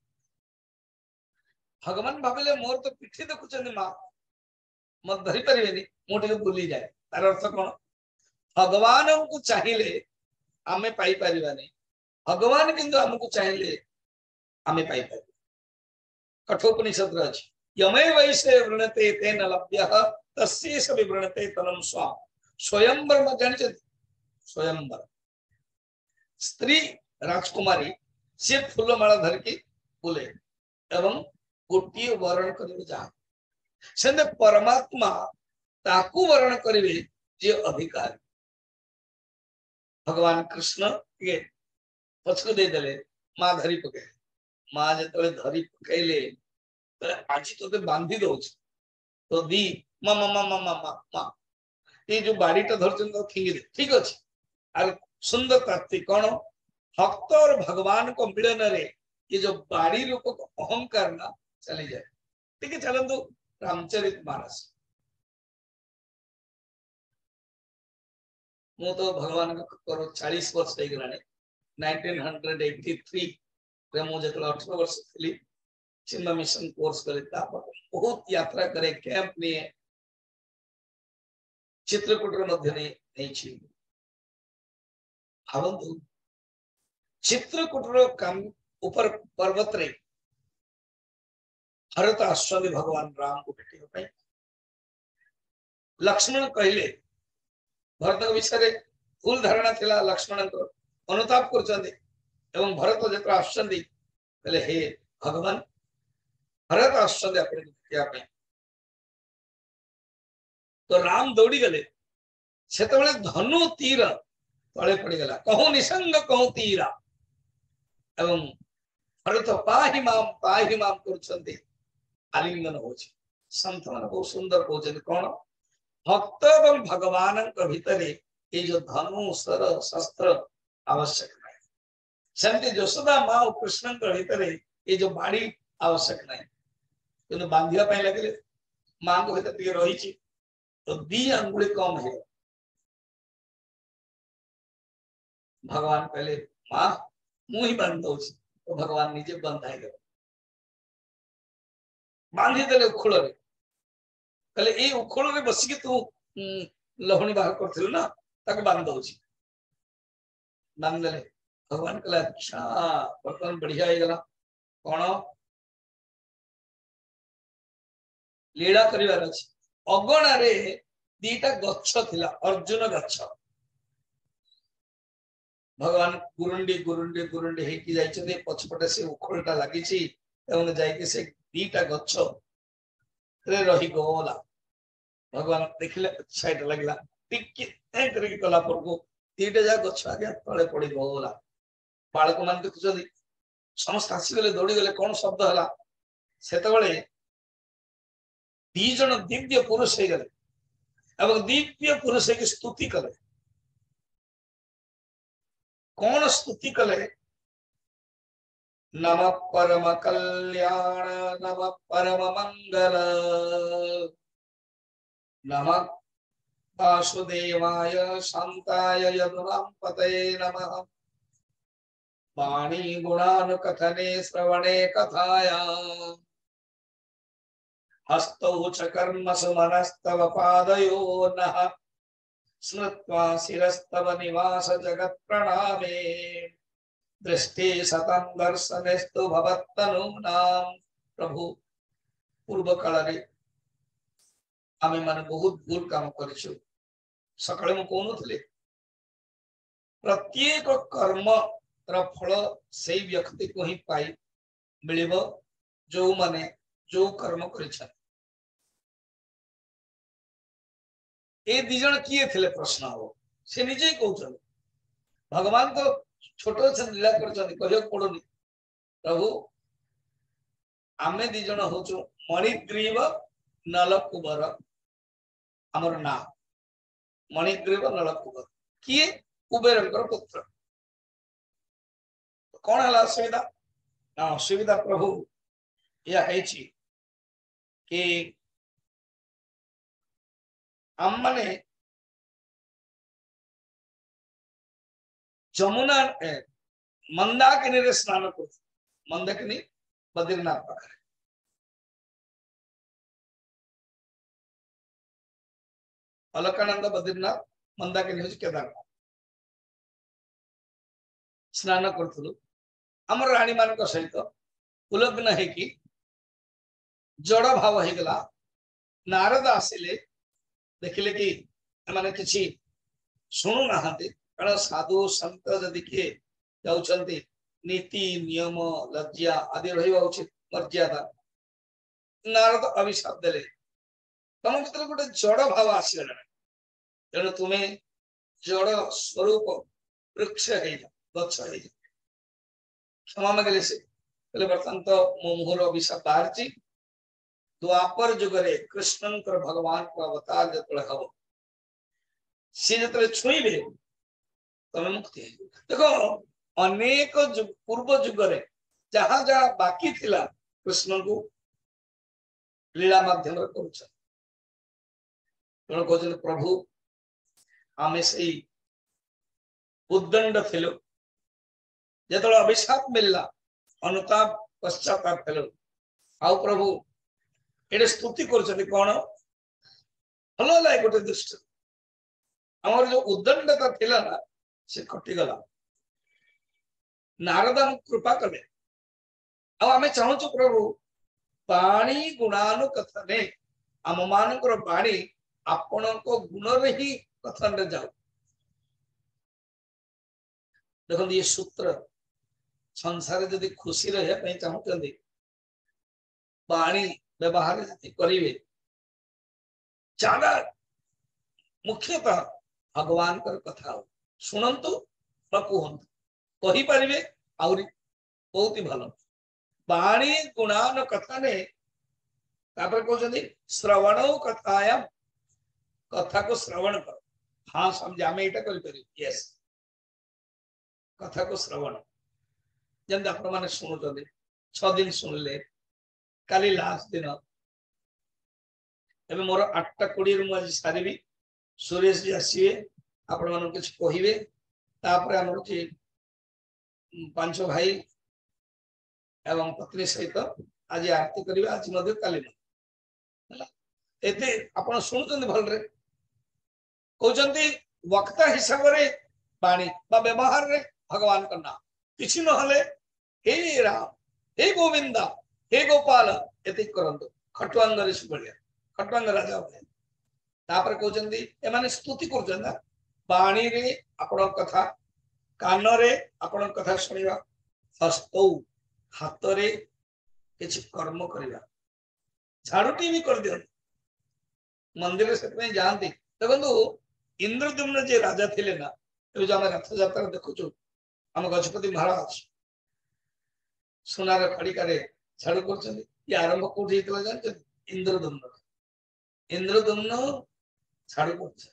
भगवान भाविले मोर तो पीठी देखुचंदी मां, मत धरि परिबेनी, मोटे बुली जाए। तार अर्थ कोन, भगवान को चाहिए आमे पाई परिबानी, भगवान किंतु हमको चाहिए आमे पाई परिबा। कठोपनिषद अछि, यमे वैसे वृणते तेन लभ्यः तस्येष विवृणते तनं स्वाम। स्वयंवर में जानि, स्वयंवर स्त्री राजकुमारी से फूलमाला धरकी बुले एवं गोटे वरण करिवे जा, सेंदे परमात्मा ताकू वरण करिवे जे अधिकारी। भगवान कृष्ण ये पछक दे देले, मां धरी पके, मां जतले धरी पकेले आज तो बांधी दउछ, तो दी मामा मामा मामा मा ये जो बाड़ीटा धरछन फिंगी ठीक अच्छे आर सुंदर तात्विक कौन भक्त और भगवान को मिलन रे ये जो बाड़ी रूप अहंकार ना चली जाए। ठीक है चलतु रामचरित मानस मु तो भगवान को चालीस वर्ष हो गलानी नाइनटीन हंड्रेड एटी थ्री रे मु जत अठारह वर्ष थी चिन्ह मिशन कोर्स करे बहुत यात्रा करे कैंप नहीं चित्रकूट मध्य नहीं भावतु चित्रकूटर काम ऊपर पर्वत रे भरत आश्चर्य भगवान राम को भेटे लक्ष्मण कहले भरत विषय भूल धारणा थिला लक्ष्मण को अनुताप कर भरत जो आश्चर्य कहले हे भगवान भरत आश्चर्य अपने तो राम दौड़ी गले से धनु तीर तले पड़गला कहूँ निसंग कहूँ तीरा एवं भरत पाहि माम पाहि माम कर आलिंगन हो संत मान बहुत सुंदर कहते कौन भक्त एवं भगवान भितर ये जो धनु सर शस्त्र आवश्यक नहीं सेमती यशोदा माँ और कृष्ण भितर ये जो बाड़ी आवश्यक नहीं कि बांधा लगे माँ को भर रही तो दी अंगुली कम है भगवान कहले माँ मुझे बांध दौ तो भगवान निजे बंधाई गए बांधी देले उखोल कहले ए उखोल रे बसिकी तू लहणी बाहर कर ना ताके बांध दौ बांध देले भगवान कहला अच्छा बर्तमान बढ़िया हो गला कौन लीला करिवार अछि अगणा रे दीटा गच्छ थिला अर्जुन गच्छ भगवान गुरुंडी गुरुंडी गुरुंडी हेकी जाइछे पछपटे से उखोलटा लागिछि एवं जाइके से दीटा गच्छ रे रही गला भगवान देखिले साइड लगला टिके ए करके कला पर को दीटा जा गच्छ आगे तळे पड़ी गला बालक मान देखुछथि समस्त आसी गले दौड़ी गले कौन शब्द हला सेते बेले दी जन दिव्य पुरुष हो गले एवं दिव्य पुरुष की स्तुति कले कौन स्तुति कले नमः परम कल्याण नमः परम मंगल नमः वासुदेवाय शांताय यदुनां पतये नमः वाणी गुणानुकथने श्रवणे कथाया हस्तौ च कर्मसु मनस्तव पादयो नः स्मृत्वा शिरस्तव निवास जगत् प्रणामे दृष्टि सतं दर्शनेस्तु भवत्तनूनां प्रभु पूर्व काल रे आमे माने बहुत भूल काम करिछु सकाळे म कोनुथले प्रत्येक कर्म र फल से व्यक्ति को ही पाई मिलिबो जो माने जो कर्म करिछन ए दिजन किए थिले प्रश्न हो से निजे कहउछन भगवान तो छोटो से लीला करछन कहियो पड़ोनी प्रभु आमे दिजन होचो मणिग्रीव नलकुबर हमर ना मणिग्रीव नलकुबर किए कुबेरंकर पुत्र कौन है असुविधा ना असुविधा प्रभु यह है कि आमने जमुना मंदाकिनी रे स्नान कर मंदाकिनी बद्रीनाथ पाखे अलकानंद बद्रीनाथ मंदाकिनी हो केदारनाथ स्नान करूँ आम राणी मान सहित उलग्न है कि जड़ भाव हो गला नारद आसिले देखिले कि माने किछि सुनु नाहंती कारण साधु संत जदि किए जाउछंती नीति नियम लज्जा आदि रहिबा उचित मर्यादा नारद अभिशाप देले तुम भीतर गोटे जड़ भाव आसीगला तेणु तुम्हें जड़ स्वरूप वृक्ष है गच्छ है क्षमा मांगले से बर्तमान तो मो मुहर अभिशाप बाहर द्वापर जुगरे कृष्णंकर भगवान को अवतार जो हम सी जो छुईबे तमें मुक्ति देखो अनेक जुग, पूर्व जुगरे जहां जहां बाकी थिला कृष्ण को लीला माध्यम कर प्रभु आमे से उद्दंड थिलो जो अभिशाप मिलला अनुताप पश्चाताप थिलो आउ प्रभु एडे स्तुति कर कौन भल लगे गोटे दृष्टि आमर जो उद्दंडता थिला ना से कटिगला नारद कृपा कले आमे चाहूँ प्रभु पाणी गुणानुकथने आम मानकर बाणी आपण गुण ही कथन रे जाऊ देखो ये सूत्र संसार जदि खुशी रहा चाहते बाणी व्यवहार जदि करेंगे ज्यादा मुख्यतः भगवान कर कथा शुणु कहतु कही पारे आहरी बहुत ही भल बाणी गुणान कथा ने कहते श्रवण कथायाम कथा को श्रवण कर हाँ समझे आम यहाँ कर यस कथा को श्रवण जमी आप शुणुं छ दिन शुणिले काली लास्ट दिन एवं मोर आठटा कोड़े मुझे सारी सुरेश जी आसवे आपण मन किसी कहे आम पांच भाई एवं पत्नी सहित आज आरती करिवे आज मध्य काली एते आपण शुणुचंदी भलरे कहउचंदी वक्ता हिसाब रे बाणी बा व्यवहार रे भगवान का नाम किसी नहले हे राम हे गोविंदा हे गोपाल एते करंतु खटवांग रे बढ़िया खटवांग राजा भले तापर कहउचंदी ए माने स्तुति करजंदा बाणी रे आपण कथा कान रे आपण कथा सुनिबा हस्तौ हाथ रे किछि कर्म करिबा झाड़ूटी भी कर दियो मंदिर से जानती देखो इंद्रद्युम्न जे राजा थिले ना जो आम रथ यात्रा देखु आम गजपति महाराज सुनार खड़िकार झाड़ू कर आरंभ कौटी जानते इंद्रद्युम्न इंद्रद्युम्न झाड़ू कर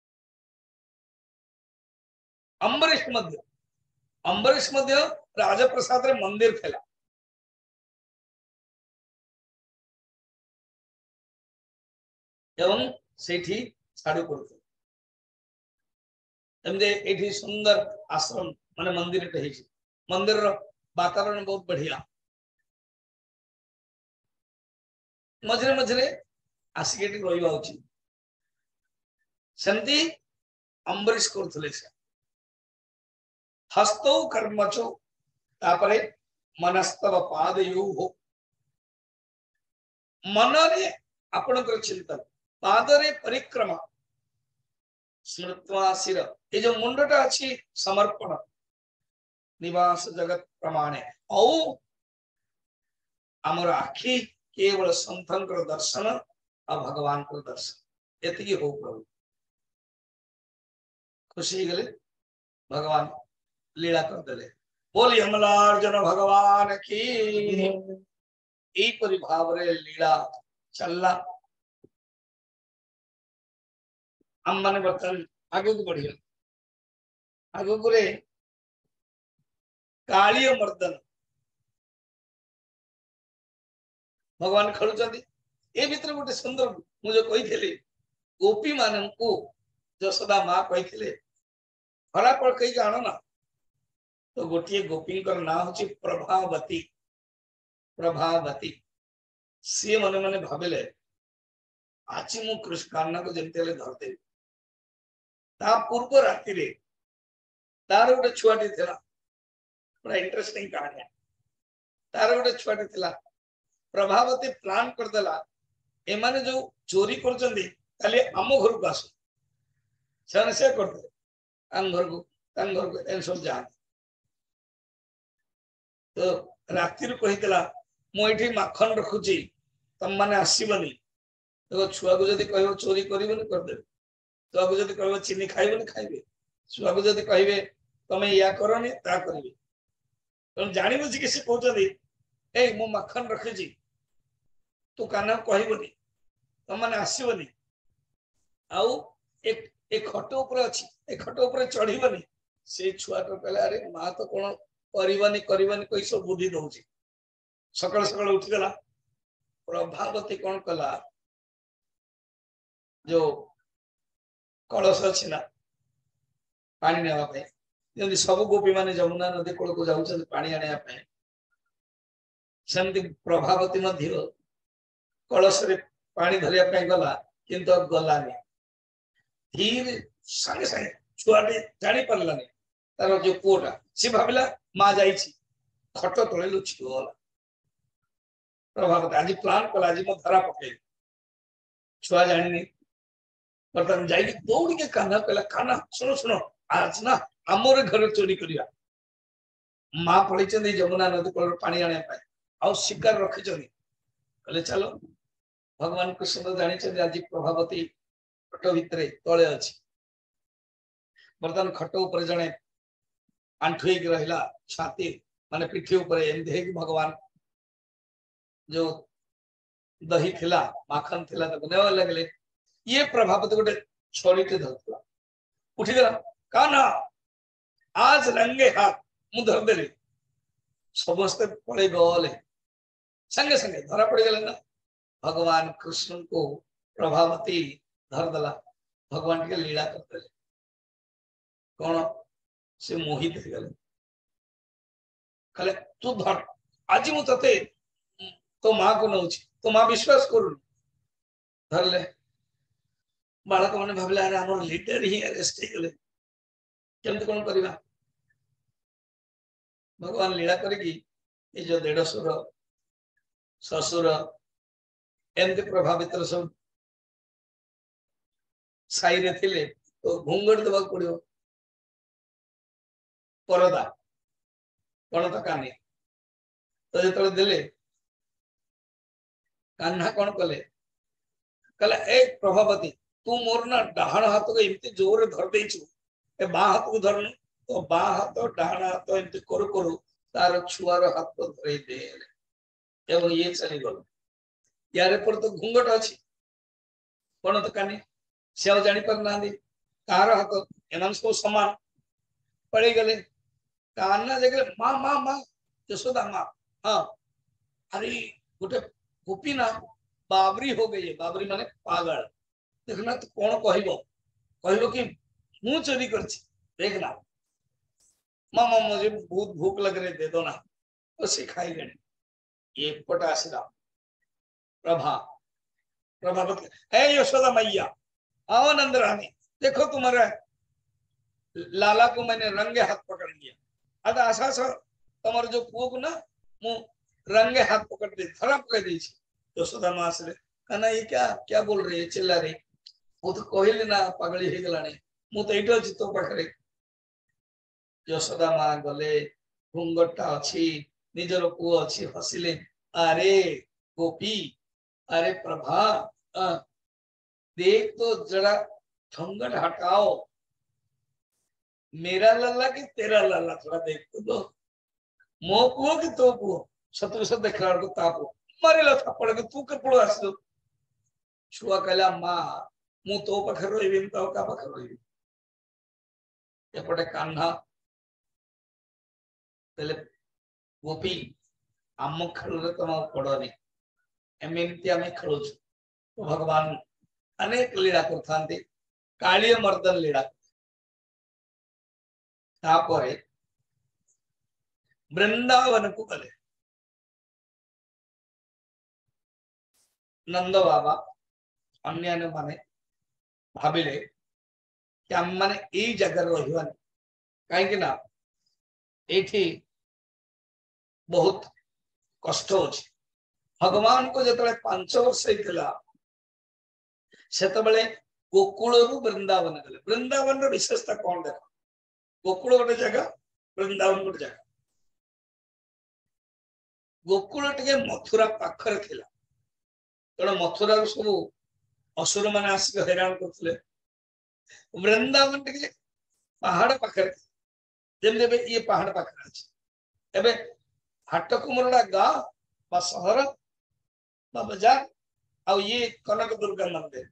अम्बरीश मध्य अम्बरीश मध्य राजप्रसाद रे मंदिर थिला एवं सेठी झाड़ू कर एमदे सुंदर आश्रम माने मंदिर मंदिर वातावरण बहुत बढ़िया मझे मझे आसिक रहा उचित सेमती अम्बरीश करते हस्तौ कर्मचो तापरे मनस्तव पादयु हो मन रे आपणकर चिंतन पादरे परिक्रमा स्मृत्वा शिर ये जो मुंडटा अच्छी समर्पण निवास जगत प्रमाणे औ आमर आखि केवल संतन कर दर्शन और भगवान को दर्शन एति हो प्रभु खुशी गले भगवान लीला कर देले बोली अमलार्जुन भगवान की एपरि भाव रे लीला चलला हम माने बर्तन आगे को बढ़िया आगे को रे कालिय मर्दन भगवान खेलुचंदी ए भीतर गोटे सुंदर मुझे कही गोपी मान को जशोदा माँ कही फलाफल कही जान ना तो गोटे गोपी ना हूँ प्रभावती प्रभावती सी मन मन भाविले आज मु कृष्ण कान्ना को जमती धरदेवी ता पूर्व राति रे तार गोटे छुआटी थिला बड़ा इंटरेस्टिंग कहानी तार गोटे छुआटी थिला प्रभावती प्लान कर देला एमाने जो चोरी करचंदी खाली आम घर को आसो से से करते आम घर को ताम घर को एन सब जा तो राति रू कहितला मु एठी माखन रखुची तम माने आसीबनी देखो छुआ को जदी कहबो चोरी करिबनी कर दे छुआ को जदी कहबो चीनी खाइबनी खाइबे छुआ को जदी कहबे तमे या करनी ता करिवे तो जानि बुझी के से कहउचदी ए मु माखन रखिजी तू कान्हा कहबनी तुम मैंने आसबनी आउ एक एक खट ऊपर अच्छी एक खट ऊपर चढ़बनी से छुआ तो कहला अरे माँ तो कौन करवानी करवानी कही सब बुद्धि दौर सकाल सकाल उठीगला प्रभावती कौन कला जो कलश अच्छी ना पानी नेवाई जमी सब गोपी माने जमुना नदी कूल को जाऊँ पानी आने सेमती प्रभावती कलश रे पानी धरिया गला किंतु गलानी धीरे संगे संगे छुआटे जानी पारानी तार जो पुओटा सी भाविला माँ जा खट तले लुचि गला प्रभावती आज प्लान कला आज मो धरा पकई छुआ जानी बर्तमान जाइए दौड़ के कान्हा कहला कान्हा सुनो सुनो आज ना आमर घर चोरी करिया माँ पड़े जमुना नदी कूल पानी आने आ शिकार रखी कहले चलो भगवान कृष्ण तो जानी आज प्रभावती खट भितर तले अच्छी बर्तमान खट उपर जड़े आंठुई रहा छाती माने पिठी उपर एमती भगवान जो दही थिला माखन थिला नेवा लगे ये प्रभावती गोटे छड़ीटे धरला उठीगला कान्हा आज रंगे हाथ मु धरदेली समस्ते पड़े गले संगे संगे धरा पड़ गले ना भगवान कृष्ण को प्रभावती धरदेला भगवान के लीला करते कौन से मोहित हो गले कहले तू धर आज मु ते तो माँ को नौ तो माँ विश्वास करू धरले बालक मैंने भाविला अरे आम लीडर ही अरेस्ट हो गले केमती कौन करवा भगवान लीला करी जो देढ़सुर ससुर एमती प्रभावित सब साई रे थिले तो घूंघट देवा पड़ो परदा कौन तो कानी तो जो देले कान्हा कौन कले कहला ए प्रभावती तू मोर ना डाहण हाथ को एमती जोर धर देचु ए बाँ हाथ को धरनु तो बाँ हाथ डाहण हाथ एमती करू करू तार छुआर हाथ को धरे दे एवं ये चली गल यार पर तो घूंघट अच्छी कौन तो कानी से जानी पार ना कार हाथ एम सब समान पड़ी गले कान्हा जगह माँ माँ माँ यशोदा माँ हाँ अरे गोटे गोपी ना बाबरी हो गई है बाबरी माने पागल देखना तो कौन कहबो कहलो कि मु चोरी कर देखना माँ माँ मुझे बहुत भूख लग रही दे दो ना तो सिखाई गई एक पट आसला प्रभा प्रभावती है यशोदा मैया आओ नंद रानी देखो तुम्हारा लाला को मैंने रंगे हाथ पकड़ लिया अब आशा से तुम्हारे जो पुओ को ना मु रंगे हाथ पकड़ दे धरा पकड़ दी यशोदा माँ से कहना ये क्या क्या बोल रही है चिल्ला रही वो तो कहले ना पागली हो गलाने मु तो ये अच्छी तो पाखे यशोदा माँ गले घूंघटा अच्छी निजर पुओ अच्छी हसिले अरे गोपी अरे प्रभा आ, देख तो जरा घूंघट हटाओ मेरा लल्ला कि तेरा लल्ला थोड़ा देख तो दो मो पुओ कि तो पुओ शत्रु से देखला को तापो मारे थप्पड़ के तू कपड़ आस छुआ कहला माँ मु तो पाखे रही तो का पाखे रही एपटे कान्हा गोपी आम खेल तुम पड़नी एमती आम खेलु तो भगवान अनेक लीला कर काली मर्दन लीला तापरे वृंदावन को गले नंद बाबा अन्य माने भाविले कि आम मैंने यही जगह रही कहीं ना ये बहुत कष्ट हो भगवान को जो पांच वर्ष होता से गोकुल वृंदावन गले वृंदावन विशेषता कौन देख गोकुल गोटे जगह वृंदावन गोटे जगह गोकुल टे मथुरा पाखरे थिला तेणु मथुरा सब असुर मैंने आसिक हैरान करते वृंदावन टे पहाड़ पाखरे जमी ये पहाड़ पाखरे अच्छे एवं हाट कुमरडा गाँ सहर बाजार और ये कनक दुर्गा मंदिर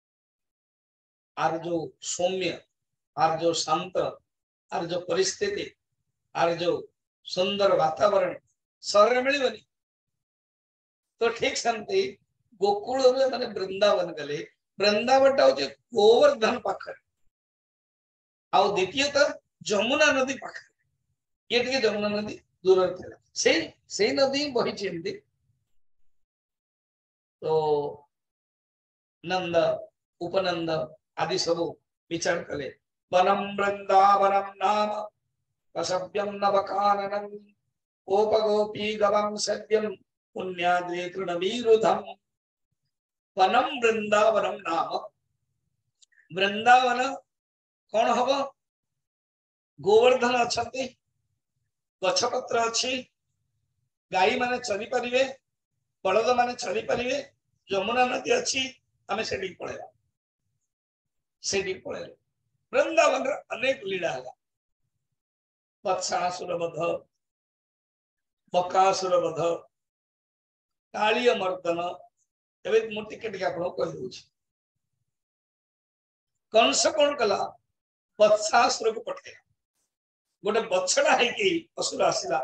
आर जो सौम्य आर जो शांत आर जो परिस्थिति आर जो सुंदर वातावरण सहर मिलबनी तो ठीक सेमती गोकुल मैंने वृंदावन गले वृंदावन टा हूँ गोवर्धन पाखे आउ द्वितीयतः जमुना नदी पाखे ये जमुना नदी दूर थे से, से नदी बही तो नंद उपनंद आदि सब विचार कले वनम वृंदावनम नाम कसव्यम नवकाननम गोपगोपी गवम सद्यम पुण्याद्रे तृणवीरुधम वनम वृंदावनम नाम वृंदावन कौन हम गोवर्धन अच्छा गछपत्र अच्छी गाई माने चली पारे बलद माने चली पारे जमुना नदी अच्छी आम से पलैया से पलैया वृंदावन अनेक लीला है वत्सासुर वध बकासुर वध कालिय मर्दन एवं मुझे टिके कही कंस कौन कला वत्सासुर को पठाया गोटे बछड़ा है असुर आसला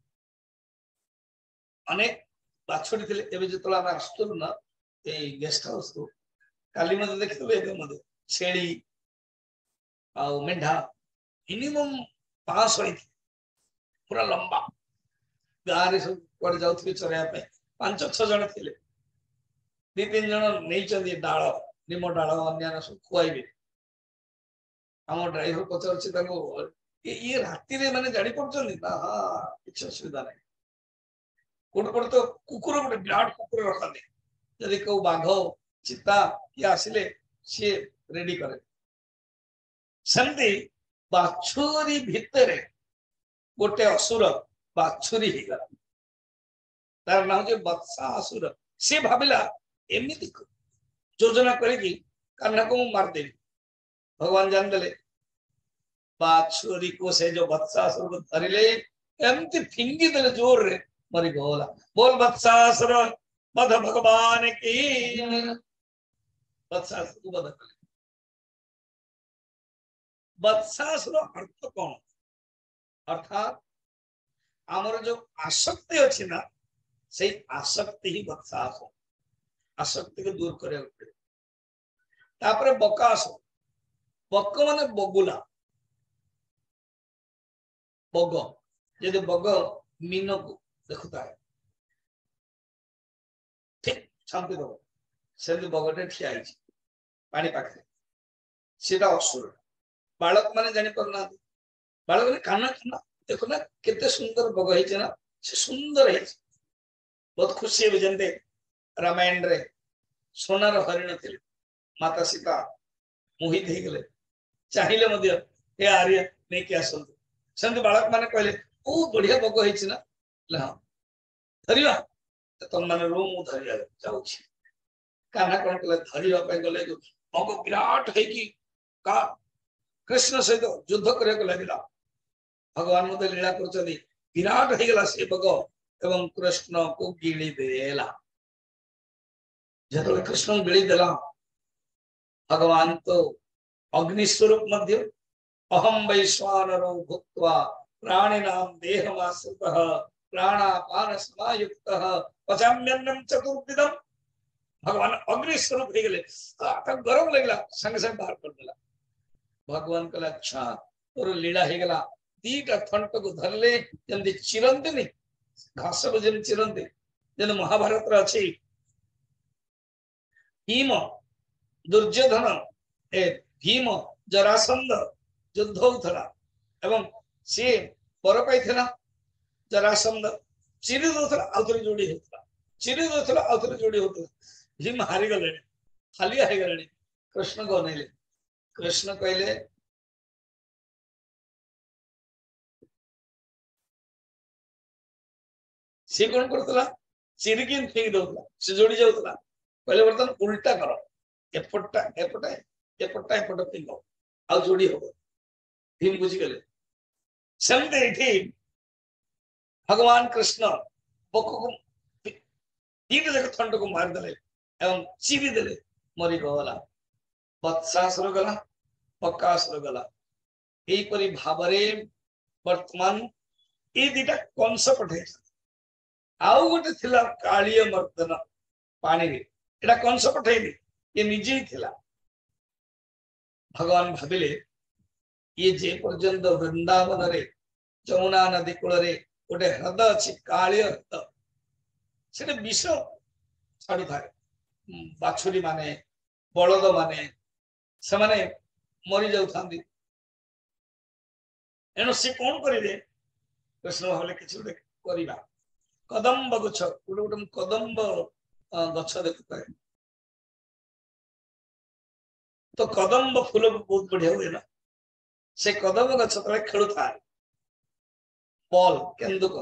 अनेक बाछड़ी थे एवं जो आम आसुलु ना गेस्ट हाउस को काली मत देखते छेली आ मेढा मिनिमम पांच पूरा लंबा गाँव में सब कड़े जाऊे चरवाई पांच छ जन थे दी तीन जन नहीं डाल निम डाल अन्य सब खुआबे आम ड्राइवर पचार ये राति मैंने जानी पड़े ना हाँ किसी असुविधा नहीं गोटे गोटे तो कुकुर गोटे विराट कुकुर रखते जदि कौ बाघ चिता ये आसिले सी रेडी करे सेमती बाछुरी भितर गोटे असुर बाछुरी ही गला तार ना हूँ वत्सासुर सी भाविला एमती योजना करी कान्हा को मारदेवी भगवान जान देले बाछुरी को से जो वत्सासुर को धरिले एमती फिंगी देले जोर रे मरी गला बोल वत्सासुर बध भगवान की वत्सासुर को बध कले वत्सासुर अर्थ कौन अर्थात आमर जो आसक्ति अच्छी ना से आसक्ति ही वत्सासुर आसक्ति को दूर करे तापरे बकासुर बक माने बगुला बग जदि बग मीन को देखुता है ठीक शांति दब से बगटे ठिया पानी पाखे सीटा असुर बालक मैंने जानी पारना बालक मैंने काना काना देखो ना केते सुंदर बग है ना से सुंदर है बहुत खुशी है जंदे रामायण रे सोनार हरिण थे माता सीता मोहित हो गले चाहिए मध्य हे आर्य नहीं कि आसतु सेमती बालक मैंने कहले बहुत बढ़िया बग है ना हाँ धरिया तुम मैंने रो मु धरिया जाऊँ कान्हा कौन कले धरिया गले बग विराट है कि का कृष्ण सहित युद्ध करने लगे भगवान मत लीला कर विराट हो गला से बग एवं कृष्ण को गिली देला जो कृष्ण गिली देला भगवान तो अग्निस्वरूप मध्य अहम वैश्वानरो भूत्वा प्राणिनाम देहमाश्रितः प्राणापान समायुक्तः पचाम्यन्नम चतुर्विधम भगवान अग्निस्वरूप हो गले गरम लगला संग संग बाहर कर देला भगवान कहला अच्छा तोर लीला हो गला दीटा थंट को धरले जल्दी चिरंती नहीं घास को जन चिरंती जन महाभारत रे अछि भीम दुर्योधन ए भीम जरासंध युद्ध होता एवं सी पर पाई जरासंध चिरी दौला आउे जोड़ी होता चिरी दौला आउे जोड़ी होता भीम हारी गले खाली हारी गले कृष्ण को अनैले कृष्ण कहले सी कौन करता चिरिकी फेंक दौला से जोड़ी जाऊला कहले बर्तमान उल्टा कर एपटा एपटा एपटा एपट फेंक आ जोड़ी हम भीम बुझीगले सेमती भगवान कृष्ण बक को दीटा जाक थंड को मारिदेले एवं चिरी देले मरी गला वत्सासुर गला बकासुर गला एपरी भावरे वर्तमान ये दीटा कंस पठे आउ गोटे थिला कालिय मर्दन पानी रे एटा कंस पठेनी ये निजे ही थिला भगवान भाविले ये जे पर्यंत वृंदावन रे जमुना नदी कूल रे गोटे ह्रद अच्छी कालिय ह्रद से विष छाड़ू थाए बाछुरी माने बलद माने से माने मरी जाउथांदी एनो से कौन करिवे कृष्ण भावले किछ गोटे करिबा कदम्ब गछ गोटे गोटे कदम्ब गछ देखुए तो कदम्ब फूल बहुत बढ़िया हुए ना से कदम्ब गछ तले खेलु था बॉल केंदुक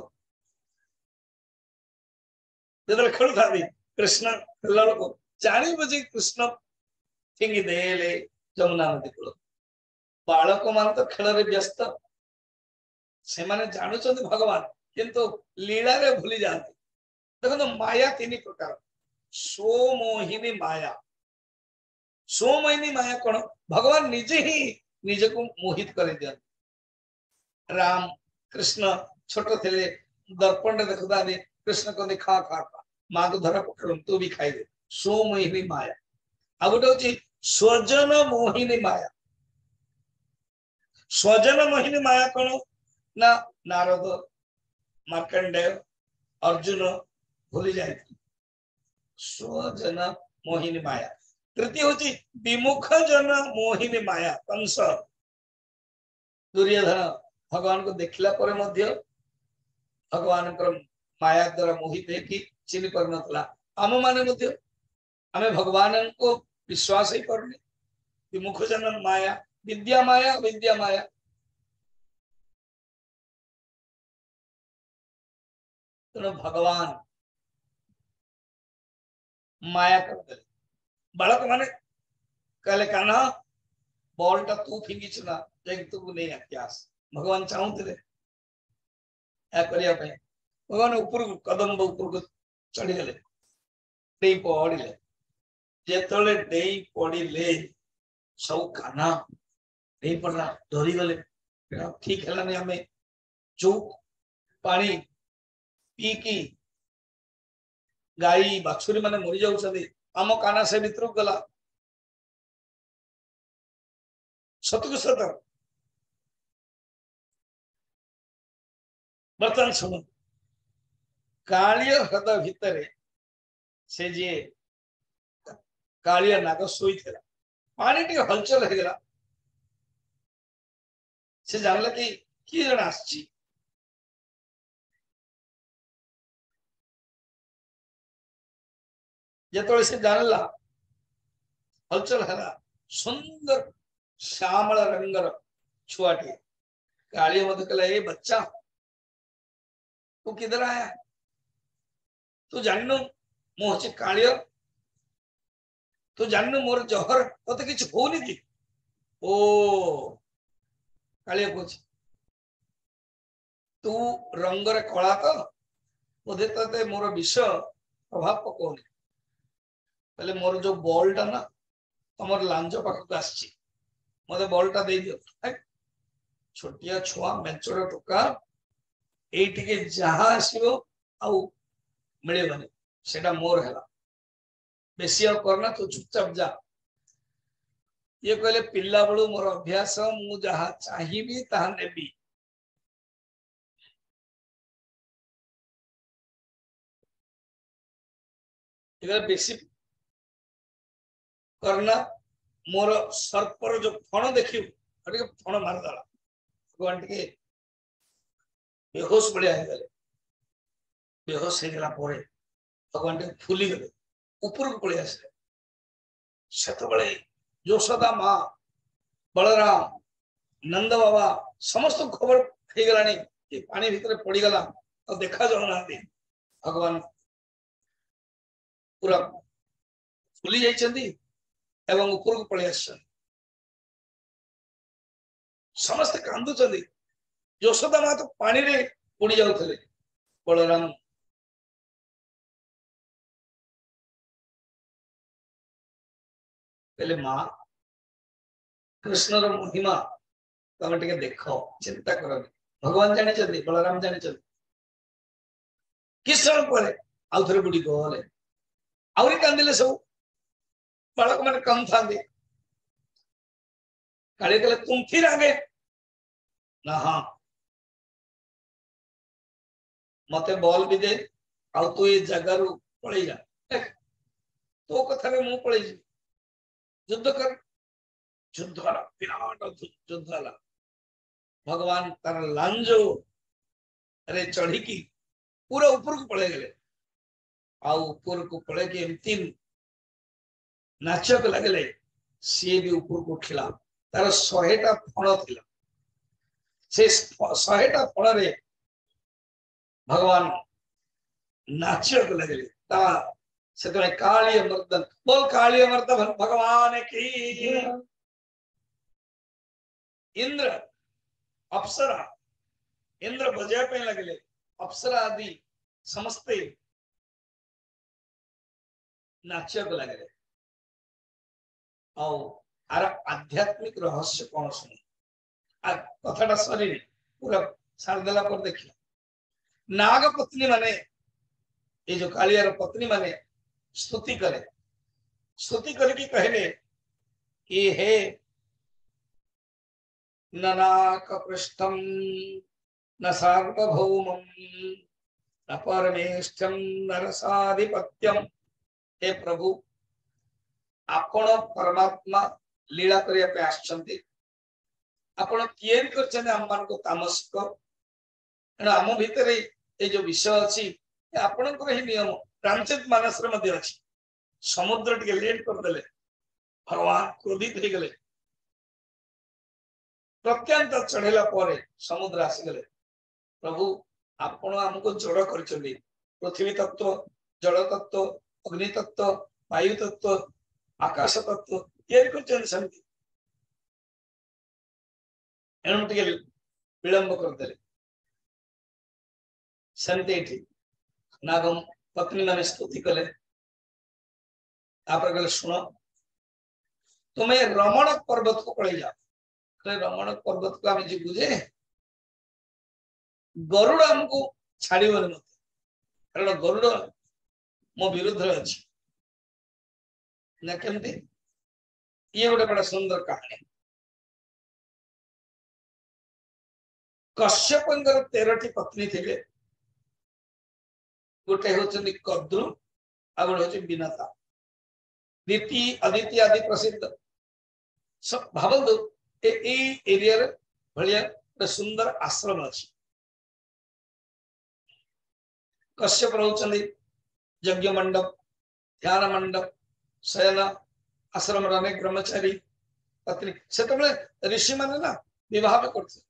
जदर खेलु था कृष्ण लड़को जानी बजे कृष्ण फिंगी देले जमुना नदी कूल बालक मान तो खेल रे व्यस्त से माने जानुचंदी भगवान किंतु लीला रे भूली जाती देखो तो माया तीन प्रकार सोमोहिनी माया सोमोहिनी माया कौन भगवान निजे ही निजे को मोहित कर दिया राम कृष्ण छोट थे दर्पण देखुता कृष्ण कहते खा खा खा माँ को धरा पकड़ तू भी खाई दे सोमोहिनी माया आ गोटे हूँ स्वजन मोहिनी माया स्वजन मोहिनी माया कौन ना नारद मार्कंडेय अर्जुन भूली जाए स्वजन मोहिनी माया तृतीय होची विमुख जन मोहिनी माया कंस दुर्योधन भगवान को देखला पर मध्य भगवान माया द्वारा मोहित है कि चिन्ह कर नतला आम माने मध्य आमे भगवान को विश्वास ही करने विमुख जन माया विद्या माया विद्या माया तो भगवान माया कर दे बालक माने कहले काना बॉल टा तू फिंगी चुना देख तू नहीं अभ्यास भगवान चाहते या करिया पे भगवान ऊपर कदम ऊपर को चढ़ी गले डेई पड़िले जेतले डेई पड़िले सब काना डेई पड़ला डरी गले ठीक है ना हमें जो पानी पी की गाई बाछुरी माने मरी जाउछथि आम काना से भितर गला सतु सत बर्तन सुन कालिय ह्रद भितर से जे कालिय नाग सोई थिला पानी टी हलचल हो गला से जानला कि की जण आछि जेतोले से जानला हलचल हला सुंदर श्यामल रंगर छुआटे काली मत कहला ए बच्चा तू किधर आया तू जाननु मोह से कालिय तू जाननु मोर जहर तते किछ होनी कि ओ कालिय पूछ तू रंगर कला तो बोधे तते मोर विष प्रभाव पकोनी पहले मोर जो बॉल टा ना तमर लांज पाखक आछि मते बॉल टा दे दियो छोटिया छुआ मेचोर टोका एटी के जहां आसीबो आउ मिलेबनी सेटा मोर हैला बेसी आ करना तो चुपचाप जा ये कहले पिल्ला बळु मोर अभ्यास मु जहां चाहिबी ताहा नेबी इधर बेसी करना मोर सर्पर जो फण देखियो अटे फण मार दला भगवान टिके बेहोश बढ़िया गले बेहोश हो गला परे भगवान टिके फुली गले ऊपर को पड़े आसे सेतबळे यशोदा मां बलराम नंद बाबा समस्त खबर हे गलानी कि पानी भीतर पड़ी गला और देखा जाना भगवान पूरा फुली जाइछंदी एवं ऊपर को पड़े आछन समस्त कांदुचंदी यशोदा मां तो पानी रे पड़ी जाउथले बलराम पहले माँ कृष्णर महिमा तुम टे देख चिंता कर भगवान जानी बलराम जानी किस समय पर आउ थे बुढ़ी गले आहरी कांदिले सब बालक मैंने कम था काली कहले तुम फिर आगे ना हाँ मते बॉल भी दे आउ तू ये जगह पलि जा तो कथा मु पलि युद्ध कर युद्ध विराट युद्ध भगवान तार लांजो अरे चढ़ी की पूरा ऊपर को पड़े गले आउ ऊपर को पड़े के एमती नाचक लगले सी भी ऊपर को उठिला तार शहेटा फण थिला से शहेटा फण रे भगवान नाचक लगले ता से तो काली मर्दन बोल काली मर्दन भगवान की इंद्र अप्सरा इंद्र बजाय पे लगले अप्सरा आदि समस्ते नाचक लगले आर आध्यात्मिक रहस्य कौन सुन कथाटा सरी पूरा सारदेला पर देखिए नाग पत्नी माने ये जो कालियार पत्नी माने स्तुति करे स्तुति करके कहले कि हे ननाक पृष्ठम न सार्वभौमम न परमेष्ठम नरसाधिपत्यम हे प्रभु आपण परमात्मा लीला करिया पे आछंती आपण किएन करछन हम मान को तामसिक एना हम भीतर ए जो विषय अछि आपण को ही नियम रामचरित मानस रे मध्ये अछि समुद्र टिके लेट कर देले भगवान क्रोधित हो गले प्रत्यांत चढ़ेला परे समुद्र आसी गले प्रभु आपण हमको जड़ करछंती पृथ्वी तत्व जल तत्व अग्नि तत्व वायु तत्व आकाश तत्व ये करछन समिति एनु टिके विलंब कर देले समिति नागम पत्नी माने स्तुति कले आपरे गले सुनो तुम्हें रमण पर्वत को पड़े जाओ रमण पर्वत को आम जीवु जे गरुड़ हमको छाड़ मत कारण गरुड़ मो विरुद्ध अच्छी ना केमती ये गोटे बड़ा सुंदर कहानी कश्यप तेरह पत्नी थे गोटे होचंदी कद्रु आ गोटे होची बिनता दीति अदिति आदि प्रसिद्ध सब भावंतु ए एरिया रे भलिया सुंदर आश्रम अछि कश्यप रहउचंदी यज्ञ मंडप ध्यान मंडप शयन आश्रम रे अनेक ब्रह्मचारी पत्नी से तबले ऋषि माने ना विवाह में करते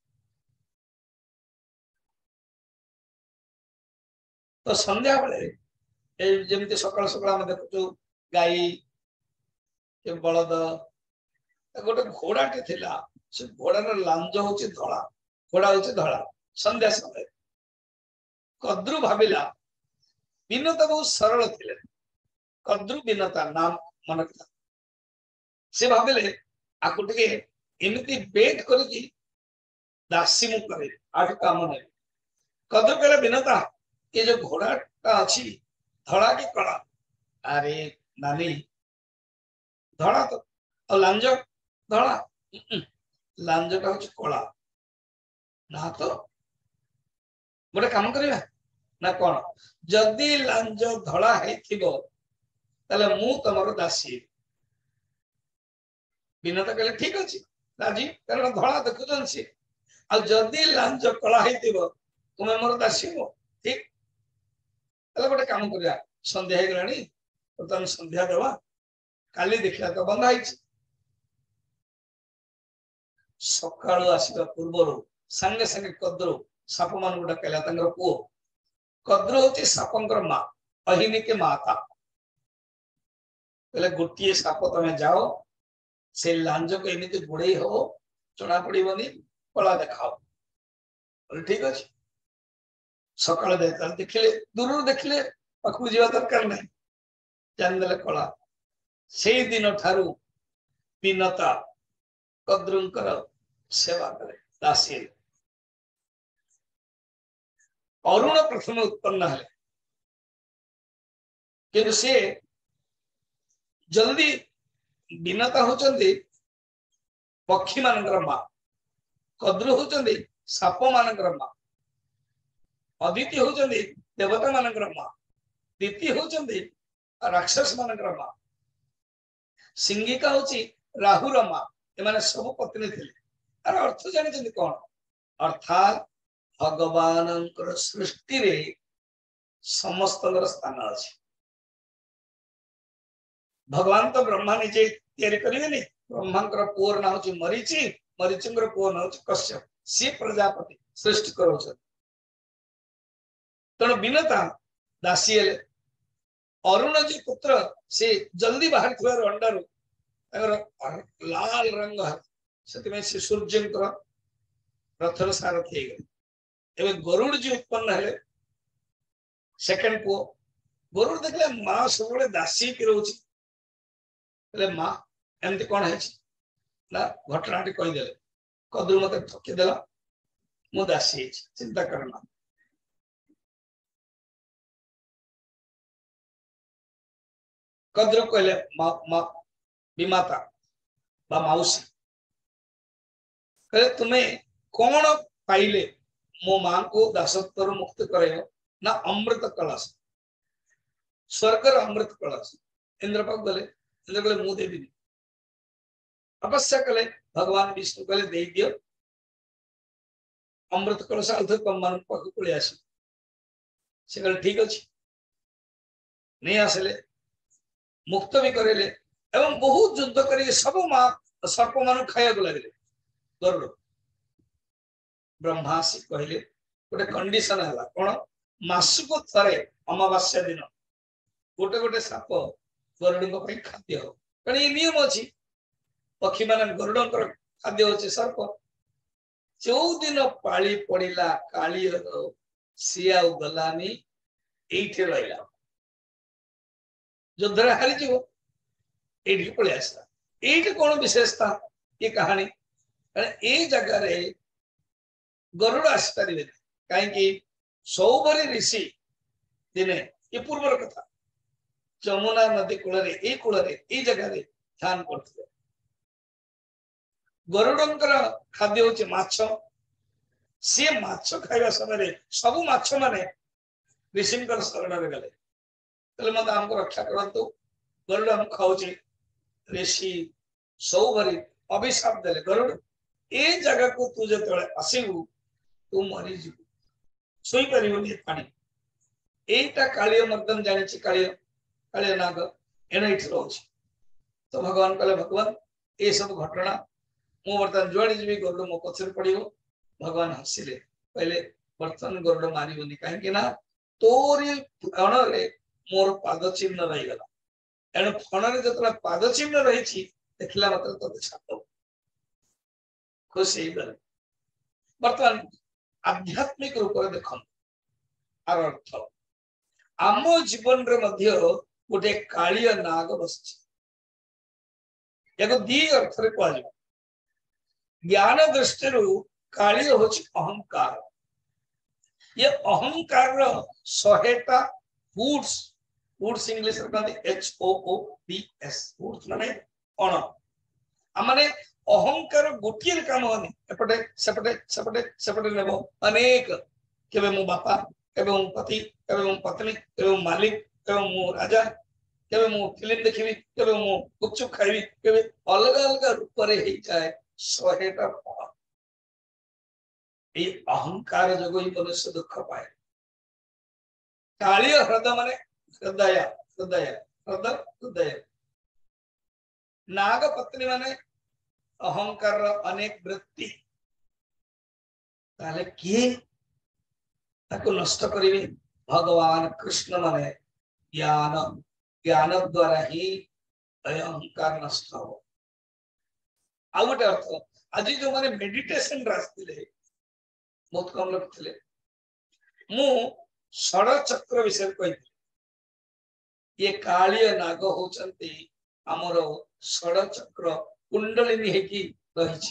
तो संध्या बेले जमी सकाल सकाल देखु गाई बलद गोटे घोड़ाटे थिला से घोड़ार लांज होची धला घोड़ा होची धला संध्या समय कद्रु भाविला बिनता बहुत सरल थिले कद्रु बिनता नाम मन से भाविले आकु टिके एमिति बेट करकी दासी मु करे आठ काम नै कद्रु कहले बिनता ये जो घोड़ाटा अछि धड़ा की कला अरे नानी धड़ा तो और लांज धड़ा लांजटा हूँ कला ना तो गोटे काम करवा ना कौन जदि लांज धड़ा है मु तुम दासी बिनता कहले ठीक अच्छे राजी कारण धड़ा देखुन सी आदि लांज कला है तुम्हें मोर दासी हो ठीक गोटे काम करवा संध्या गला संध्या देवा काली देखा तो बंधा सकाल आसवा पूर्वर संगे संगे कद्रु साप मान डाकला पुओ कद्रु हूँ सापंकर माँ अहिनी के माता पहले गोटे साप तमें जाओ से लांज को एमती गुड़े हो जना पड़ोनी कला देखाओ ठीक अच्छे सकाल देखिले दूर देखिले पाखु जावा दरकार ना जान कला से दिन ठारू ବିନତା କଦ୍ରୁଙ୍କର ସେବା କରେ ଦାସୀ। ଅରୁଣ ପ୍ରଥମେ ଉତ୍ପନ୍ନ ହେଲେ କିନ୍ତୁ ସେ ଜଲ୍ଦି ବିନତା ହଉଛନ୍ତି ପକ୍ଷୀ ମାନଙ୍କର ମା, କଦ୍ରୁ ହଉଛନ୍ତି ସାପ ମାନଙ୍କର ମା, ଅଦିତି ହଉଛନ୍ତି ଦେବତା ମାନଙ୍କର ମା, ଦିତି ହଉଛନ୍ତି ରାକ୍ଷସ ମାନଙ୍କର ମା, ସିଂହିକା ହଉଛି ରାହୁର ମା। ଏମାନେ ସବୁ ପତ୍ନୀ ଥିଲେ। ଆର ଅର୍ଥ ଜାଣିଛନ୍ତି କଣ? ଅର୍ଥାତ ଭଗବାନଙ୍କର ସୃଷ୍ଟିରେ ସମସ୍ତଙ୍କର ସ୍ଥାନ ଅଛି। ଭଗବାନ ତ ବ୍ରହ୍ମା ନିଜେ ତିଆରି କରିବେନି। ବ୍ରହ୍ମାଙ୍କର ପୁଅର ନାଁ ହଉଛି ମରିଚି, ମରିଚିଙ୍କର ପୁଅ ନାଁ ହଉଛି କଶ୍ୟପ। ସିଏ ପ୍ରଜାପତି ସୃଷ୍ଟି କରୁଛନ୍ତି। ତେଣୁ ବିନତା ଦାସୀ ହେଲେ। ଅରୁଣ ଯେ ପୁତ୍ର ସେ ଜଲ୍ଦି ବାହାରିଥିବାରୁ ଅଣ୍ଡାରୁ ତାଙ୍କର ଲାଲ ରଙ୍ଗ ହେଲା, ସେଥିପାଇଁ ସେ ସୂର୍ଯ୍ୟଙ୍କର ରଥର ସାରଥୀ ହେଇଗଲେ। ଏବେ ଗରୁଡ଼ ଯେ ଉତ୍ପନ୍ନ ହେଲେ ସେକେଣ୍ଡ ପୁଅ, ଗରୁଡ଼ ଦେଖିଲେ ମା ସବୁବେଳେ ଦାସୀ କି ରହୁଛି। ହେଲେ ମା ଏମିତି କଣ ହେଇଛି ନା ଘଟଣାଟି କହିଦେଲେ, କଦ୍ରୁ ମତେ ଠକିଦେଲା, ମୁଁ ଦାସୀ ହେଇଛି, ଚିନ୍ତା କରନା। କଦ୍ରୁ କହିଲେ ବିମାତା ବା ମାଉସୀ କହିଲେ ତୁମେ କଣ ପାଇଲେ ମୋ ମାं को दासत्व मुक्त करे ना अमृत कलश, स्वर्गर अमृत कलश। इंद्रपाक बोले, इंद्र बोले मुझे देवी। तपस्या कले भगवान विष्णु कहले दे दियो अमृत कलश आउथ तम मान पाख पळि आसी। से कहले ठीक अछि, नहीं आसले मुक्त भी करेले एवं बहुत युद्ध करी सब मां सर्प मान खाया लगे। गरुड़ ब्रह्मासी कहले गोटे कंडीशन है कौन, मासुक थरे अमावास्या दिन गोटे गोटे साप गरुड़ खाद्य हो। कारण ये नियम अच्छी, पक्षी मान गरुड़ खाद्य होचे सर्प। जो दिन पाली पड़ा काली सी आ गलानी ये रहा, युद्ध हारी ये पलि आसला। ये कौन विशेषता ये कहानी, ये जगार गरुड़ आसपारे कहीं सौभरी ऋषि दिने ये पूर्वर कथा जमुना नदी कूल कूल जगह ध्यान करते। गरुड़ंकर खाद्य हूँ माछ, सी माछ खाइबा समय सबू माछ माने ऋषि शरण गले, मत आमको रक्षा करंतु, गरुड़ हम खाऊचे। ऋषि सौभरी अभिशाप देले, गरुड़ ए जगह को तू जो आसबू तू मरीज शोई पार पानी। एटा कालिय मर्दन जानी कालिय कालिय नाग एने रोचे। तो भगवान कहले भगवान ये सब घटना मु बर्तमान जुआड़े जी गरुड़ मो पछर पड़ो। भगवान हसिले कहले बर्तमान गरुड़ मारबनी कहीं तोरी फण मोर पाद चिन्ह रहीगला, एणु फण जो पाद चिन्ह रही देखला मात्र तो छाप खुशी गले। बर्तमान आध्यात्मिक रूप से देख अर्थ आम जीवन गोटे कालिय नाग बस दी अर्थ कह ज्ञान दृष्टि कालिय हूँ अहंकार। ये अहंकार शहेटा वुड्स वुड्स इंग्लिश कहते H O O B S woods माने अण माने अहंकार गोटे काम होनी एपटे सेपटे सेपटे सेपटे नेब अनेक केबे मो बापा केबे मो पति केबे मो पत्नी केबे मो मालिक केबे मो राजा केबे मो फिल्म देखिबी केबे मो गुपचुप खाइबी केबे अलग अलग रूप रे हे जाय सहेटा ये अहंकार जगो ही मनुष्य दुख पाए। कालिय हृदय माने हृदय हृदय हृदय हृदय नाग पत्नी माने अहंकार अनेक वृत्ति ताले किए ताको नष्ट करिवे भगवान कृष्ण माने ज्ञान ज्ञान द्वारा ही अहंकार नष्ट हो। आ गोटे अर्थ आज जो माने मेडिटेशन रास्ते बहुत कम लोग थे मु षड़ चक्र विषय कही ये कालिय नाग होचंती आमर षड़ चक्र कुंडलिनी हेकी रही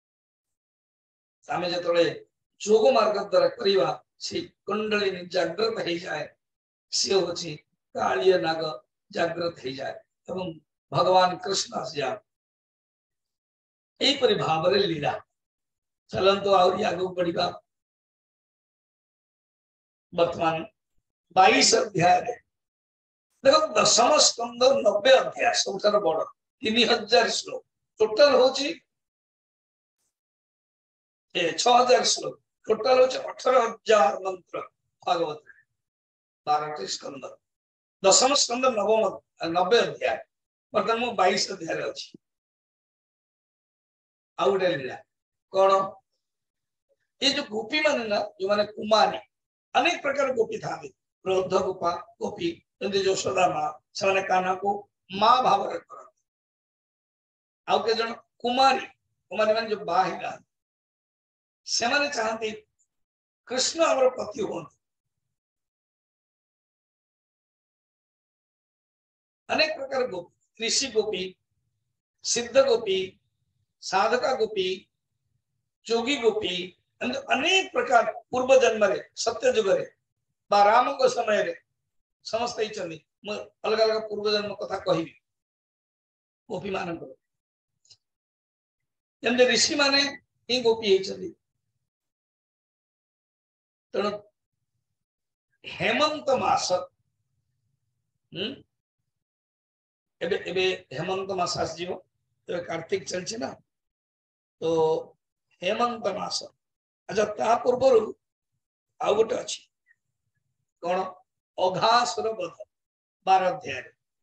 आमे जतले जोग मार्ग द्वारा करिवा से कुंडलिनी जागृत हो जाए से होची कालिय नाग जागृत हो जाए एवं भगवान कृष्ण से एपरि भाव लीला चलंतु आउरी आगु बढ़िबा वर्तमान बाईस अध्याय देखो दशम स्कंद नब्बे अध्याय सबुठार बड़ तीन हजार श्लोक टोटल होची ए छह हजार श्लोक टोटल होची अठारह हजार मंत्र भागवत बारह स्कंद दशम स्कंद नवम नब्बे अध्याय वर्तमान मु बाईस अध्याय अछि आउटे लीला कौन ये जो गोपी माने ना जो माने कुमारी अनेक प्रकार गोपी था क्रोध गोपा गोपी यशोदा माँ से कान्हा को माँ भाव आउ के जन कुमारी कुमारी मान जो बाहिला से माने चाहती कृष्ण आवर पति हो अनेक प्रकार गोपी ऋषि गोपी सिद्ध गोपी साधका गोपी जोगी गोपी अनेक प्रकार पूर्व जन्म रे सत्य जुग रे बा राम को समय रे समस्त इचंदी म अलग अलग पूर्व जन्म कथा कहिबी गोपी मान को जंदे ऋषि माने ही गोपी इचंदी तण हेमंत मास हम एबे एबे हेमंत मास आस जीवो तो कार्तिक चलछि ना तो हेमंत मास अच्छा ता पूर्व आउ गोटे अच्छी कौन अघासुर वध बार अध्याय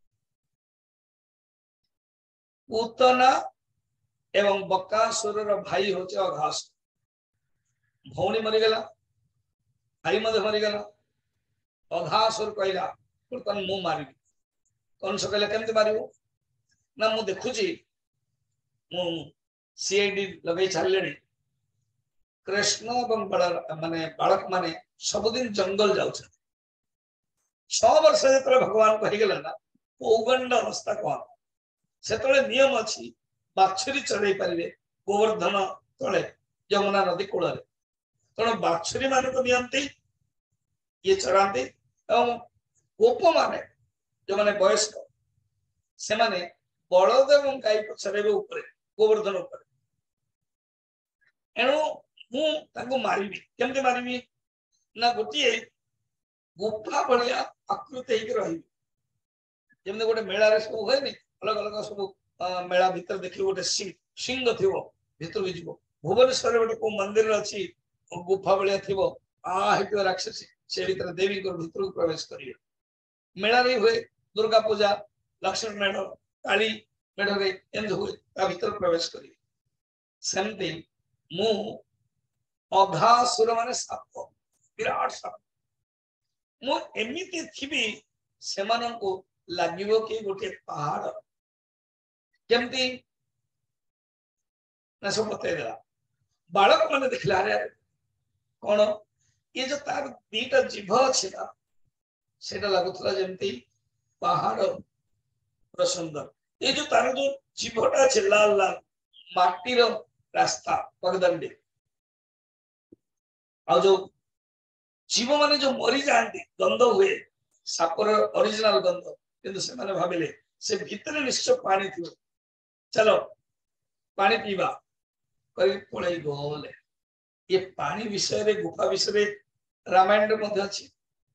पूतना एवं बकासुर भाई होचे अघासुर भौणी मरीगला भाई मध्य मरीगला अघासुर कहला बर्तमान मु मारि कौन से कहले केमते मारिबो ना मु देखुची मु सीआईडी लगे छाड़ले कृष्ण एवं माने बालक माने सबुदिन जंगल जाऊ छह वर्ष जो भगवान कहीगला ना पौगंड अवस्था कौन से नियम अच्छी बाछुरी चढ़ई पारे गोवर्धन तले यमुना नदी कूल तेणु बाछुरी मान तो नियंती ये चढ़ाती गोप माने जो माने वयस्क से माने बलद एवं गाई चढ़े ऊपर गोवर्धन उपर एणु मु मारिबी केमते मारिबी ना गोटे गुफा भाया आकृति रही जमी गोटे मेला रे सब हुए अलग अलग सब मेला भीतर देख गोटे सिंह थी भीतर भी जीव भुवनेश्वर गोटे को मंदिर अच्छी गुफा भाया थी आ राक्षसी से भीतर देवी भीतर प्रवेश करेंगे मेला रे हुए दुर्गा पूजा लक्ष्मण मेढ़ काली मेढ़ एम हुए भीतर प्रवेश करेंगे सेमती मु अघासुर माने साप विराट साप मु एमिति थिबी सेमान को लागिवो कि गोटे पहाड़ केमती ना सब बतई देला बालक माने देखला रे कौन ये जो तार दीटा जीभ अछि ना सेटा लागुतला जेमती पहाड़ पूरा सुंदर ये जो तार जो जीभटा अछि लाल लाल माटीर रास्ता पगदंडी आ जो जीव माने जो मरी जाती गंध हुए सापर ओरिजिनल गंध किंतु से माने भाबिले से भीतर निश्चय पानी थी चलो पानी पीवा करी पळई गोले ये पानी विषय रे गुफा विषय रे रामायण रे मध्ये अछि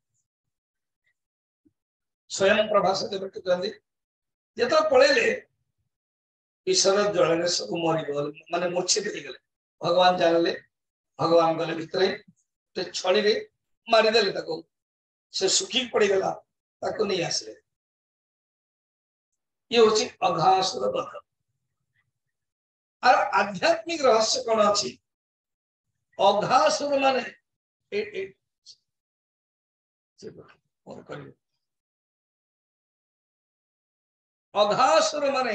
स्वयं प्रभास देव कहते जेतो पळेले ईश्वर जल रे सब मरी गल माने मूर्छित हो गले भगवान जानले भगवान गले भीतर ते छड़ी रे मारी देले ताको से सुखी पड़ी गला ताको नहीं आसले ये होची अघासुर वध और आध्यात्मिक रहस्य कौन अछि अघासुर माने ए ए से और करियो अघासुर माने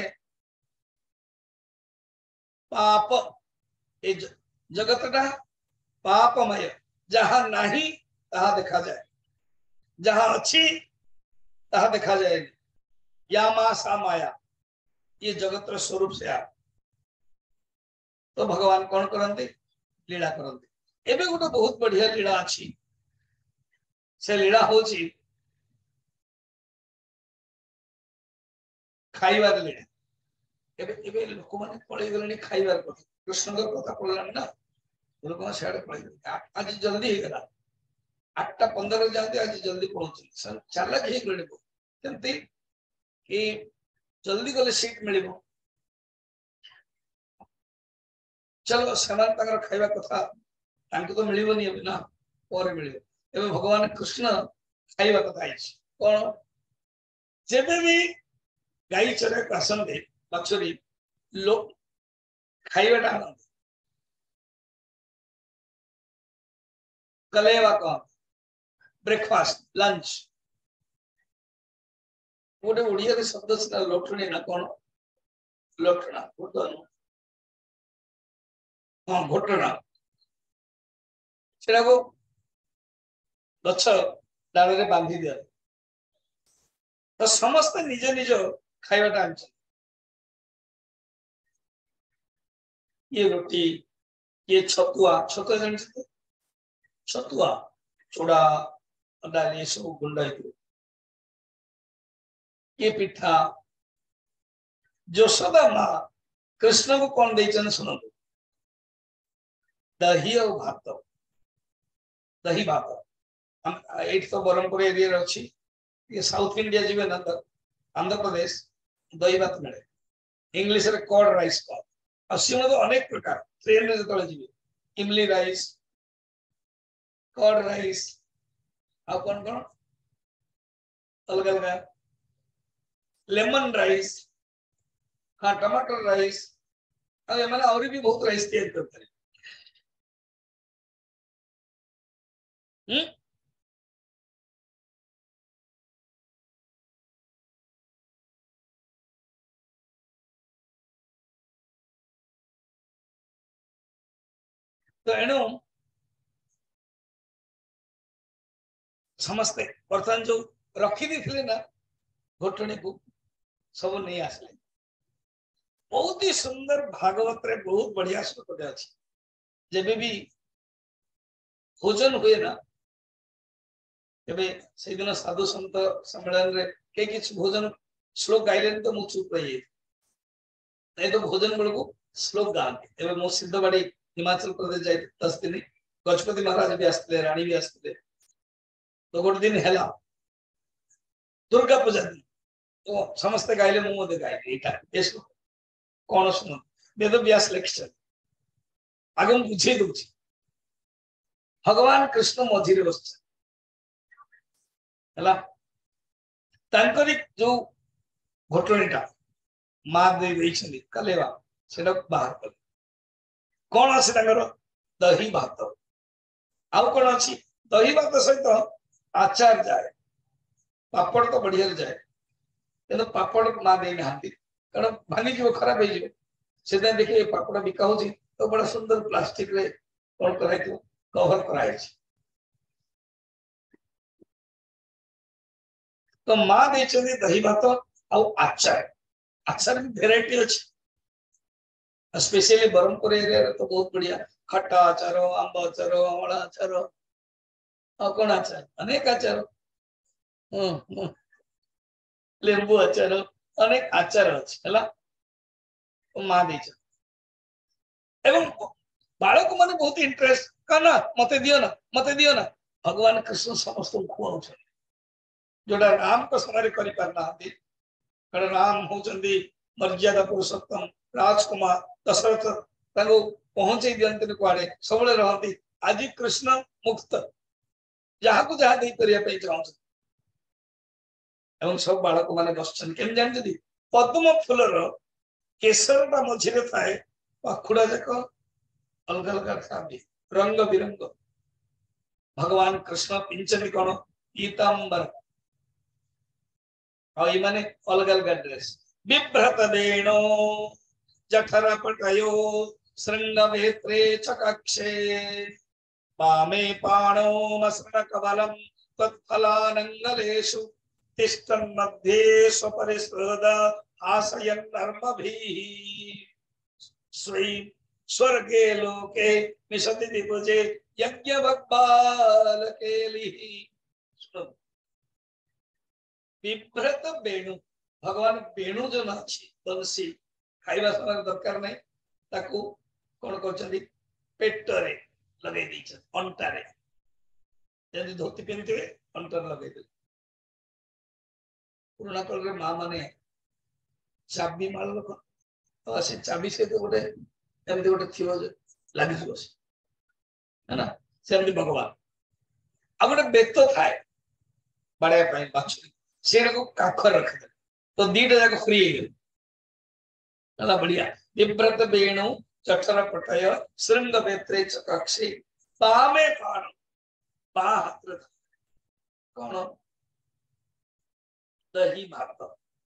पाप ए जगतटा पापमय जहां नहीं तहा देखा जाए जहां अच्छी तहा देखा जाए या मा सा माया ये जगत स्वरूप से आ तो भगवान कौन करते लीला करते। एबे गोटे बहुत बढ़िया लीला अच्छी से लीला होची खाइबार लीला। एबे एबे लोक माने पळै गलेनी खाइबार कथा कृष्ण का कथा पळलानी ना लोक माने साडे पळै गले आज जल्दी हे गला आठटा पंद्रह जाते आज जल्दी पहुंची सर चालक हे गले केमती कि जल्दी गले सीट मिलिबो चलो समान तंगर खाइबा कथा तांको तो मिलिबोनी अब ना और मिलिबो। एबे भगवान कृष्ण खाइबा कथा आइछ कोन जेबे भी गाई चरे आसंदे बछड़ी लोग खाइबाटा आनंद कलेवा कौन ब्रेकफास्ट लंच गोटे ओडिया शब्द से लोटणी ना कौन लोटना घोटन हाँ घोटना सेटा को गछ डाल रे बांधी दिया तो समस्त निज निज खाइबाटा आनछ ये रोटी ये छतुआ छतुआ जान छतुआ चूड़ा डाली सब गुंडा ये पिठा यशोदा माँ कृष्ण को कौन देचन सुनो दही और भात दही भात हम एट तो ब्रह्मपुर एरिया अच्छी ये साउथ इंडिया जीवे ना आंध्र प्रदेश दही भात मिले इंग्लिश रे कॉर्ड राइस का पश्चिम तो अनेक प्रकार ट्रेन रे जतले जीवे इमली राइस कॉर्ड राइस आ कौन कौन अलग अलग लेमन राइस हाँ टमाटर राइस अब मैंने और भी बहुत राइस तैयार करते हैं हम्म तो एणु समस्ते बर्तमान जो रखी दी ना घोटणी को सब नहीं आसले बहुत ही सुंदर भागवत रे बहुत बढ़िया श्लोक अच्छी जब भी भोजन हुए ना से दिन साधु संत सम्मेलन रे के किछ भोजन श्लोक गाइले तो मु चुप रही नहीं तो भोजन बेलू श्लोक गाते एवं मो सिद्धवाड़ी हिमाचल प्रदेश जाए दस दिन गजपति महाराज भी आसते रानी भी आसते तो गोटे दिन है दुर्गा पूजा दिन तो समस्ते गाइले मुझे गाइले यहाँ कौन शुण वेद व्यास लिखिछन आगे बुझे दूची भगवान कृष्ण मझिरे बस जो घोटणीटा माँ दे कलेवा से बाहर कर कौन आसे दही भात आउ कौन अच्छी दही भात सहित आचार जाए पापड़ तो बढ़िया जाए कि पापड़ माँ दे ना कारण भांगी जीव खराब हो देखिए पापड़ बिका हो तो बड़ा सुंदर प्लास्टिक रे कौन कराई कवर कराई तो माँ दे दही भात आचार आचार भी भेराइटी अच्छी स्पेशली ब्रह्मपुर एरिया तो बहुत बढ़िया खट्टा आचार आंब आचार अमला आचार कौन आचार अनेक आचार लेंबू आचार अनेक आचार अच्छे माँ दे बालक मैंने बहुत इंटरेस्ट कहना मत दियो ना मत दियो ना भगवान कृष्ण समस्त खुआ जोड़ा राम को समय कर राम होती मर्यादा पुरुषोत्तम राजकुमार दशरथ पहुंचे दिखते कड़े सब रहती आज कृष्ण मुक्त जहाँ को जहाँ दे चाहते सब बालक मैंने बस जानते पद्म फूलर केसरटा मझे थाए पाखुड़ा जाक अलग अलग था रंग बिरंग भगवान कृष्ण पिंचनी कौन पीतांबर माने अलग अलग ड्रेस बिभ्रत देणो जठर पटयो श्रृंगवेत्रे चकक्षे वामे पाणो मसृण कबलम तत्फलानंगलेषु तिष्ठन् मध्ये स्वपरिसृद आसयन् धर्मभिः श्री स्वर्गे लोके निशति दिवजे यज्ञ भक्बालकेलिः। विभ्रत बेणु भगवान बेणु जो नाची बंसी खाइबा समय दरकार नहीं ताकू कौन कहते पेटरे लगे दीछे अंटारे जब धोती पिंधे अंटर लगे दे पुराना काल रे मां माने चाबी माल लोक तो से चाबी से तो गोटे एमती गोटे थियो लागी जो है ना सेमती भगवान आ गोटे बेत थाए बड़े पाई बाछुरी से को काखर रख दे तो दीटा जाक फ्री है ना बढ़िया विभ्रत बेणु चठर पटय श्रृंग बेत्रे चक्षी पामे पाण पा हत्र कौन दही भात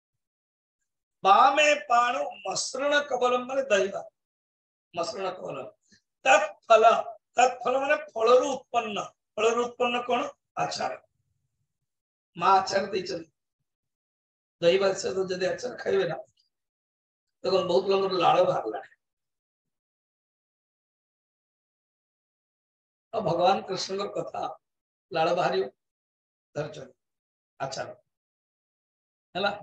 पामे पाण मसृण कबलम माने दही भात मसृण कबलम तत्फल तत्फल माने फलरु उत्पन्न फलरु उत्पन्न कौन आचार मां आचार दैछन दही भात से तो जदि आचार खाइबे ना तो बहुत लोग लाड़ बाहर लागे और भगवान कृष्ण कथा लाड़ बाहरी धरचन अच्छा है ना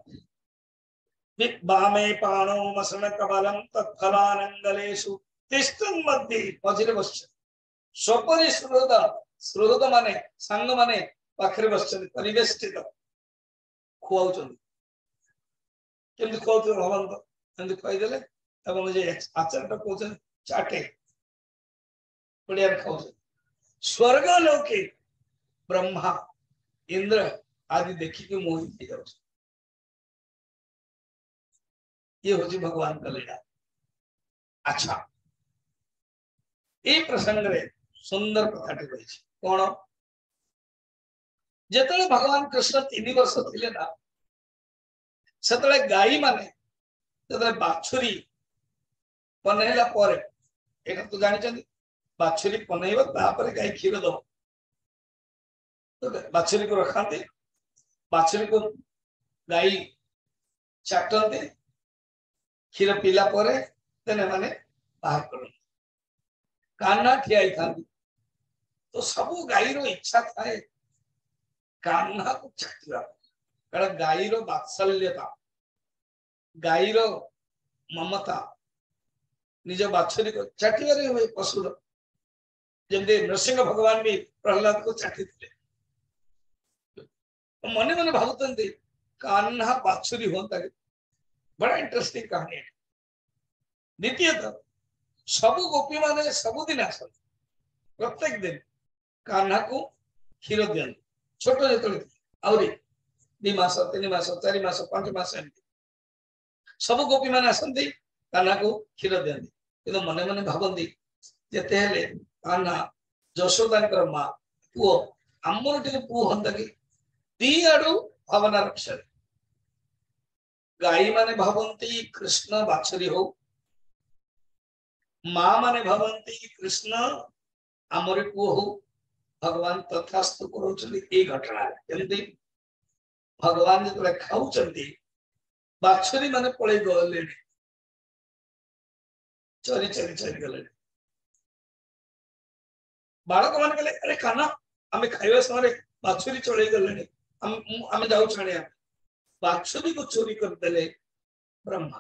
बामे पाणो मसन कबलम तत्फलानंगलेषु तिष्ठन् मध्ये मझिरे बसछन स्वपरि सुहृद सुहृद माने संग माने पाखरे बसछन परिवेष्टित खुआउछन केमति खुआउछ भगवान तो केमति खुआई देले तब मुझे आचारटा कहउछन चाटे बढ़िया खाउछ स्वर्ग लोके ब्रह्मा इंद्र आदि देखी के मोहित हो जाउछ ये होची भगवान का लीला। अच्छा ये प्रसंग रे सुंदर कथाटी रही कौन जेतले भगवान कृष्ण तीन वर्ष थिले ना सेतले गाई माने जेतले बाछुरी पनेला परे एटा तो जानि छथि बाछुरी पनेइबो तापर गाई क्षीर दो तो बाछुरी को रखाते बाछुरी को गाई चाटते क्षीर पीला परे तेने माने बाहर कर कान्हा ठियाई था तो सबु गाई रो इच्छा थाए कान्हा को चाटिबा कारण गाई रो वात्सल्यता गाई रो ममता निज बाछुरी को चाटिबारे हुए पशुर जमते नरसिंह भगवान भी प्रहलाद को चाटी थे मने मने भावुतंती कान्हा बाछुरी होता है बड़ा इंटरेस्टिंग कहानी है। द्वितीय तो सबु गोपी माने सबुदिन आस प्रत्येक दिन कान्हा को क्षीर दिं छोट जो आहरी दुमास तीन मास चार मास पांच मास सब गोपी मैंने आसती कान्हा को क्षीर दिखती कि मन मन भावती जिते कान्हा यशोदा माँ पुओ आमर टे पु हम कि दी आड़ू भावना रक्षा गाई माने भावती कृष्ण बाछुरी हो माँ माने भावती कृष्ण आमरी पुओ हो भगवान तथास्तु करोचंदी घटना जमती भगवान जो खाऊ बाछुरी माने पड़े गले चरी चरी चरी गले बालक मान कहले अरे कान्हा आम खाइबा समय बाछुरी चढ़े गले आम जाऊ छाणिया बाछुरी को चोरी करदे ब्रह्मा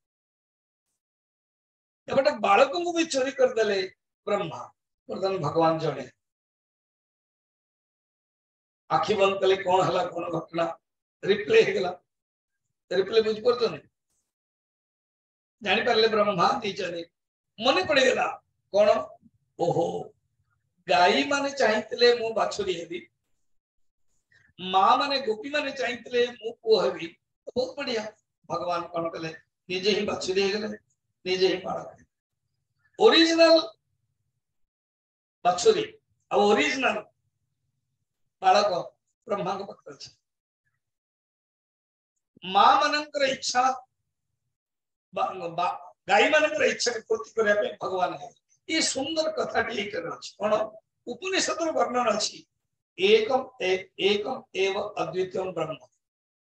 एपटे बालक को भी चोरी करदे ब्रह्मा बर्तमान भगवान जड़े आखि बंद कले कौन हला कौन घटना रिप्ले हेगला रिप्ले बुझ पड़तो ने जानि परले ब्रह्मा दीचने मने पड़ी गला कौन ओहो गाई माने चाहितले मु बाछुरी हेबी मां माने गोपी माने चाहितले मु पो हेबी बहुत बढ़िया भगवान कौन कले निजे ही बाछुरी हेगले निजे ही बालक ओरिजिनल बाछुरी अब ओरिजिनल बालक ब्रह्मा को पकड़ मां मनंकर इच्छा गाई मनंकर इच्छा को पूर्ति करने भगवान है ये सुंदर कथा टी कौन उपनिषद वर्णन अच्छी एकम ए, एकम एव अद्वितीयम ब्रह्म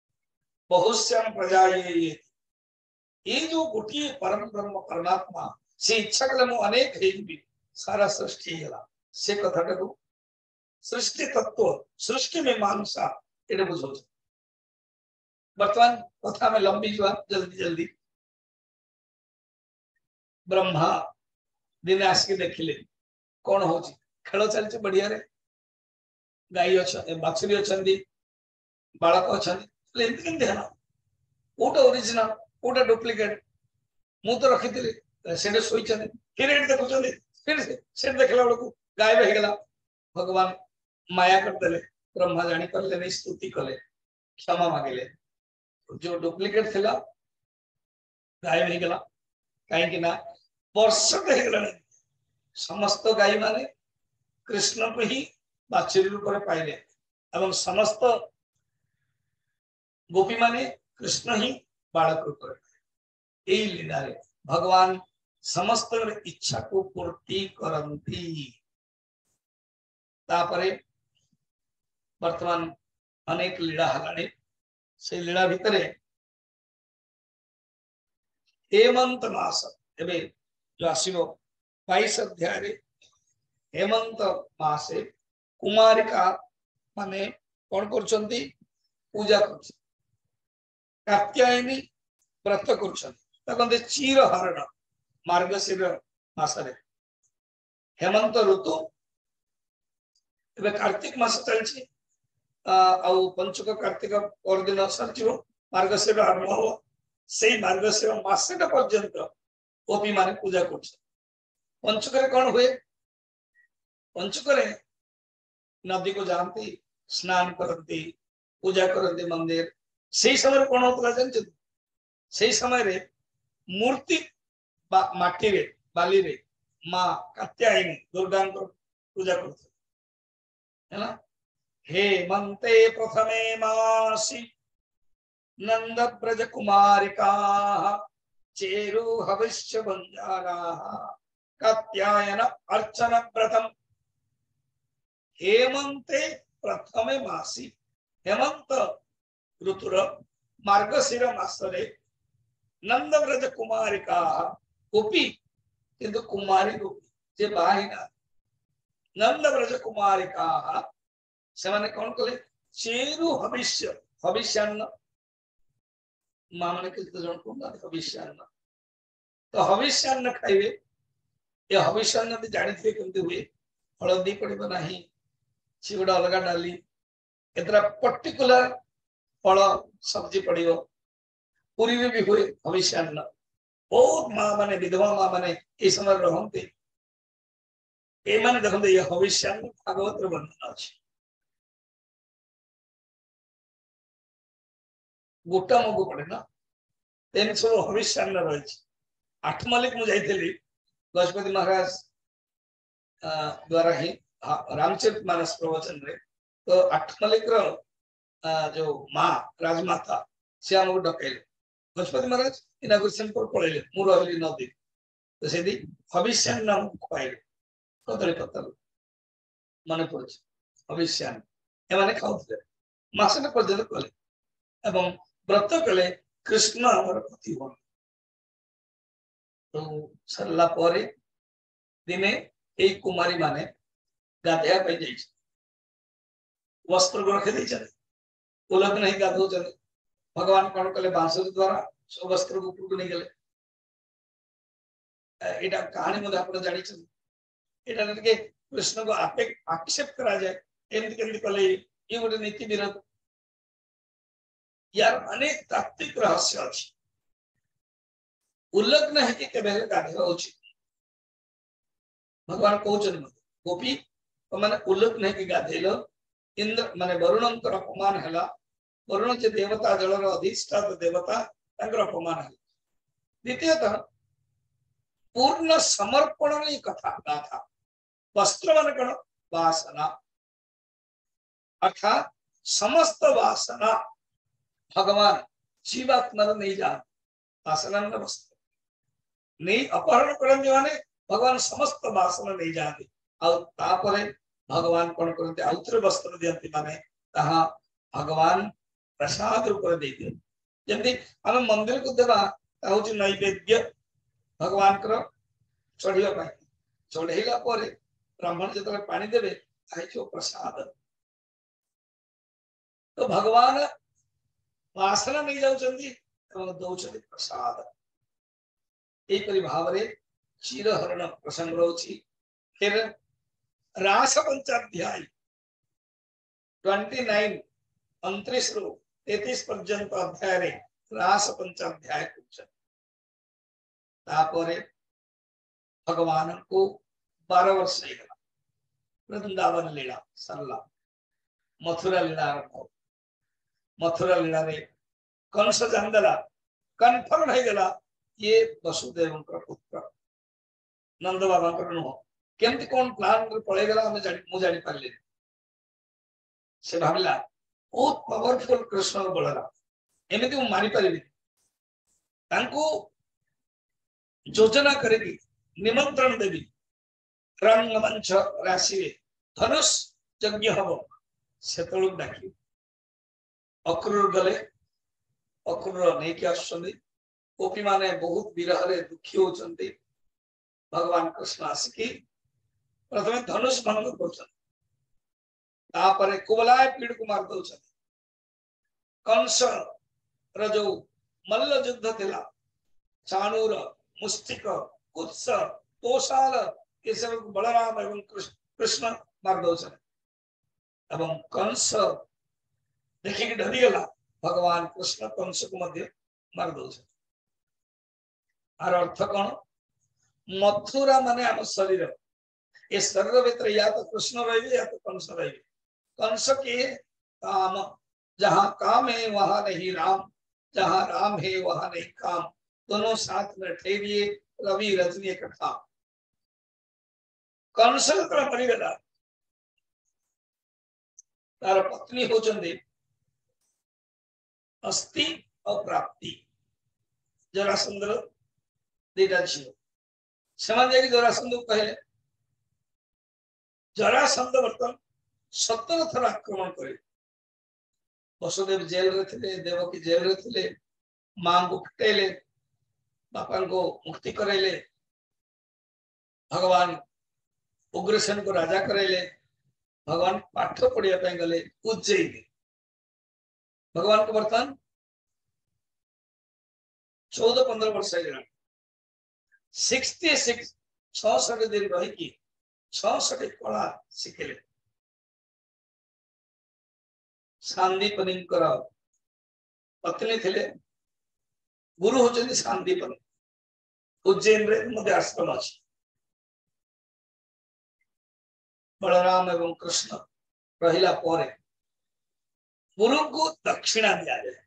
बहुश्याम प्रजा ये ये जो गोटे परम ब्रह्म परमात्मा से इच्छा कले मु अनेक हेबी सारा सृष्टि हेला से कथाटा को सृष्टि तत्व सृष्टि में मानसा एटा बुझो वर्तमान कथा में लंबी जुआ जल्दी जल्दी ब्रह्मा दिन आसिक देखिले कौन हो खेल चलती बढ़िया रे गाई अच्छा बाछुरी अच्छा बालक अच्छा कोटा ओरिजिनल कोटा डुप्लिकेट मु तो रखी से शोचन फिर देखुं फिर से देखला बेलू गायब हो गला भगवान माया करदे ब्रह्मा जानी पारे नहीं स्तुति कले क्षमा मांगिले जो डुप्लिकेट थिला गायब हो गला कहीं वर्ष समस्त गाई माने कृष्ण को ही बाछुरी रूप में पाइले एवं समस्त गोपी माने कृष्ण ही बालक रूप में यही लीला रे भगवान समस्त इच्छा को पूर्ति करंती तापरे वर्तमान अनेक लीला हलाने से लीला भितरे हेमंत मास एबे जो आसीबो बाईस अध्याय रे हेमंत मासे कुमारिका माने कौन करछंती पूजा करछ कात्यायनी व्रत करछंती तकंते चीर हरण मार्गशीर मासरे हेमंत ऋतु एबे कार्तिक मास चलछि आ पंचक कार्तिक और दिन सरजिवो मार्गशीर आरंभ हो से मार्गशीर मासटा पर्यंत गोपी माने पूजा करछ पंचक रे कोन हुए पंचक रे नदी को जानती स्नान करती पूजा करती मंदिर से समय कौन होता जानते से समय रे मूर्ति माटी रे बाली रे माँ कात्यायनी दुर्गा पूजा करते है ना हेमंते प्रथमे मासी नंद ब्रज कुमारिका चेरु हविष्य बंजारा कात्यायन अर्चन व्रतम हेमंते प्रथमे मासी हेमंत ऋतुर मार्गशीर मासरे नंद ब्रज कुमारिका गोपी किंतु कुमारी गोपी जे बाहिना नंद ब्रज कुमारिका से माने कौन कले चेरु हविष्य हविष्यान्न मां माने कितने जन को हविष्यान्न तो हविष्यान्न खाइबे ये हविष्यान्न भी जानी थे केमती हुए हलदी पड़िबो नाही सी गोटे अलग डाली एतरा पर्टिकुलर फल सब्जी पड़िबो पूरी भी हुए हविष्यान्न बहुत माँ माने विधवा माँ माने ये समय रहते ए माने देखते ये हविष्यान्न भागवत वर्णन अछि गोटा मगु पड़े ना तेन सब हविष्यान्न रही आठमल्लिक मु जाइली गजपति महाराज द्वारा ही रामचरित मानस प्रवचन रे तो आठमल्लिक जो माँ राजमाता से आमको डकैले गजपति महाराज इनागुरेशन पर पळेले मु रहिली नदी तो सेदी हविष्यान्न हमको पाइले कदली पत्तर मन पड़े हविष्यान्न ए माने खाउथले मासने पर्यंत कले एवं व्रत कले कृष्ण हमर पति हो तो सरला परे दिने ए कुमारी माने गाधया पे जाई वस्त्र को रखे दै चले उलग नहीं गाधो चले भगवान कौन कले बांसुरी द्वारा सब वस्त्र को ऊपर को नहीं गले एटा कहानी मध्ये आपण जानि छ एटा के कृष्ण को आपे आक्षेप करा जाए एमति केमति कले ये गोटे नीति विरोध यार अनेक तात्विक रहस्य अछि उल्लग्न है कि केबे गाधेवा उचित भगवान कहउछन गोपी माने उल्लग्न है कि गाधेलो इंद्र माने वरुणंकर अपमान हला वरुण जे देवता जलर अधिष्ठाता देवता तंकर अपमान हला द्वितीयतः पूर्ण समर्पण नहीं कथा गाथा वस्त्र माने कण वासना अर्थात समस्त वासना भगवान जीवात्मा नहीं जान वासना न वस्त्र नहीं अपहरण करते माने भगवान समस्त वासना नहीं जाते और तापरे भगवान कौन करते आउत्र वस्त्र दियंती माने ताहा भगवान प्रसाद रूप दे दियंती जंती हम मंदिर को देबा ताहुची नैवेद्य भगवान कर चढ़ा चढ़ेला ब्राह्मण जो पानी देवे प्रसाद तो भगवान वासना नहीं जाउछंदी दौछंदी प्रसाद एपरि भाव रे क्षीरहरण प्रसंग रोची। फिर रास पंचाध्याय उनतीस उनतीस रु तैंतीस पर्यंत अध्याय रे रास पंचाध्याय तापरे भगवान को बारह वर्ष वृंदावन लीला सरला मथुरा लीला आरंभ मथुरा लीला रे कंस जानदेला कन्फर्म हो गला ये वसुदेव पुत्र नंद बाबा नुह केमती कौन प्लान पड़े गला हमें जानी मु जानी पारली से भाविला बहुत पावरफुल कृष्ण बलराम एमती मु मारी पारिबी तांको योजना करेगी निमंत्रण देवी रंगमंच राशि धनुष यज्ञ हम से डाकी अक्रूर गले अक्रूर नहीं कि आसुछंदी गोपी माने बहुत विरह रे दुखी होचंदी भगवान कृष्ण आसिकी प्रथमे धनुष भंग करछन तापरे कुबलाय पीड़ को मार दउछन कंस र जो मल्ल युद्ध थिला चाणूर मुष्टिक कुत्स तोषाल ये सब बलराम एवं कृष्ण मार दउछन एवं कंस देखिए डरी गला भगवान कृष्ण कंस को मध्य मार दउछन आर अर्थ कौन मथुरा माने आम शरीर ये शरीर भीतर या तो कृष्ण रहिबे या तो कंस रहिबे कंस के काम जहां काम है वहां नहीं राम जहां राम है वहां नहीं काम दोनों साथ में ठहरिए रवि रजनी इकट्ठा कंस मरीगला तार पत्नी होचंदी अस्थि और प्राप्ति जरासंध दीटा झील से जरासंध कहे जरासंध बर्तन सतर थर आक्रमण करे वसुदेव जेल रे थे देवकी जेल रे थे मां को फिटेले बापा को मुक्ति करैले भगवान उग्रसेन को राजा करैले भगवान पाठ पढ़िया गले उज्जैन भगवान को बर्तमान चौदह पंद्रह वर्ष सिक्सटी सिक्स छठ दिन रही छठ कला शिखिले सांदीपनी पत्नी थे गुरु होचंदी सांदीपनी उज्जैन रे मध्य आश्रम अच्छी बलराम एवं कृष्ण रहिला परे गुरु को दक्षिणा दिया जाए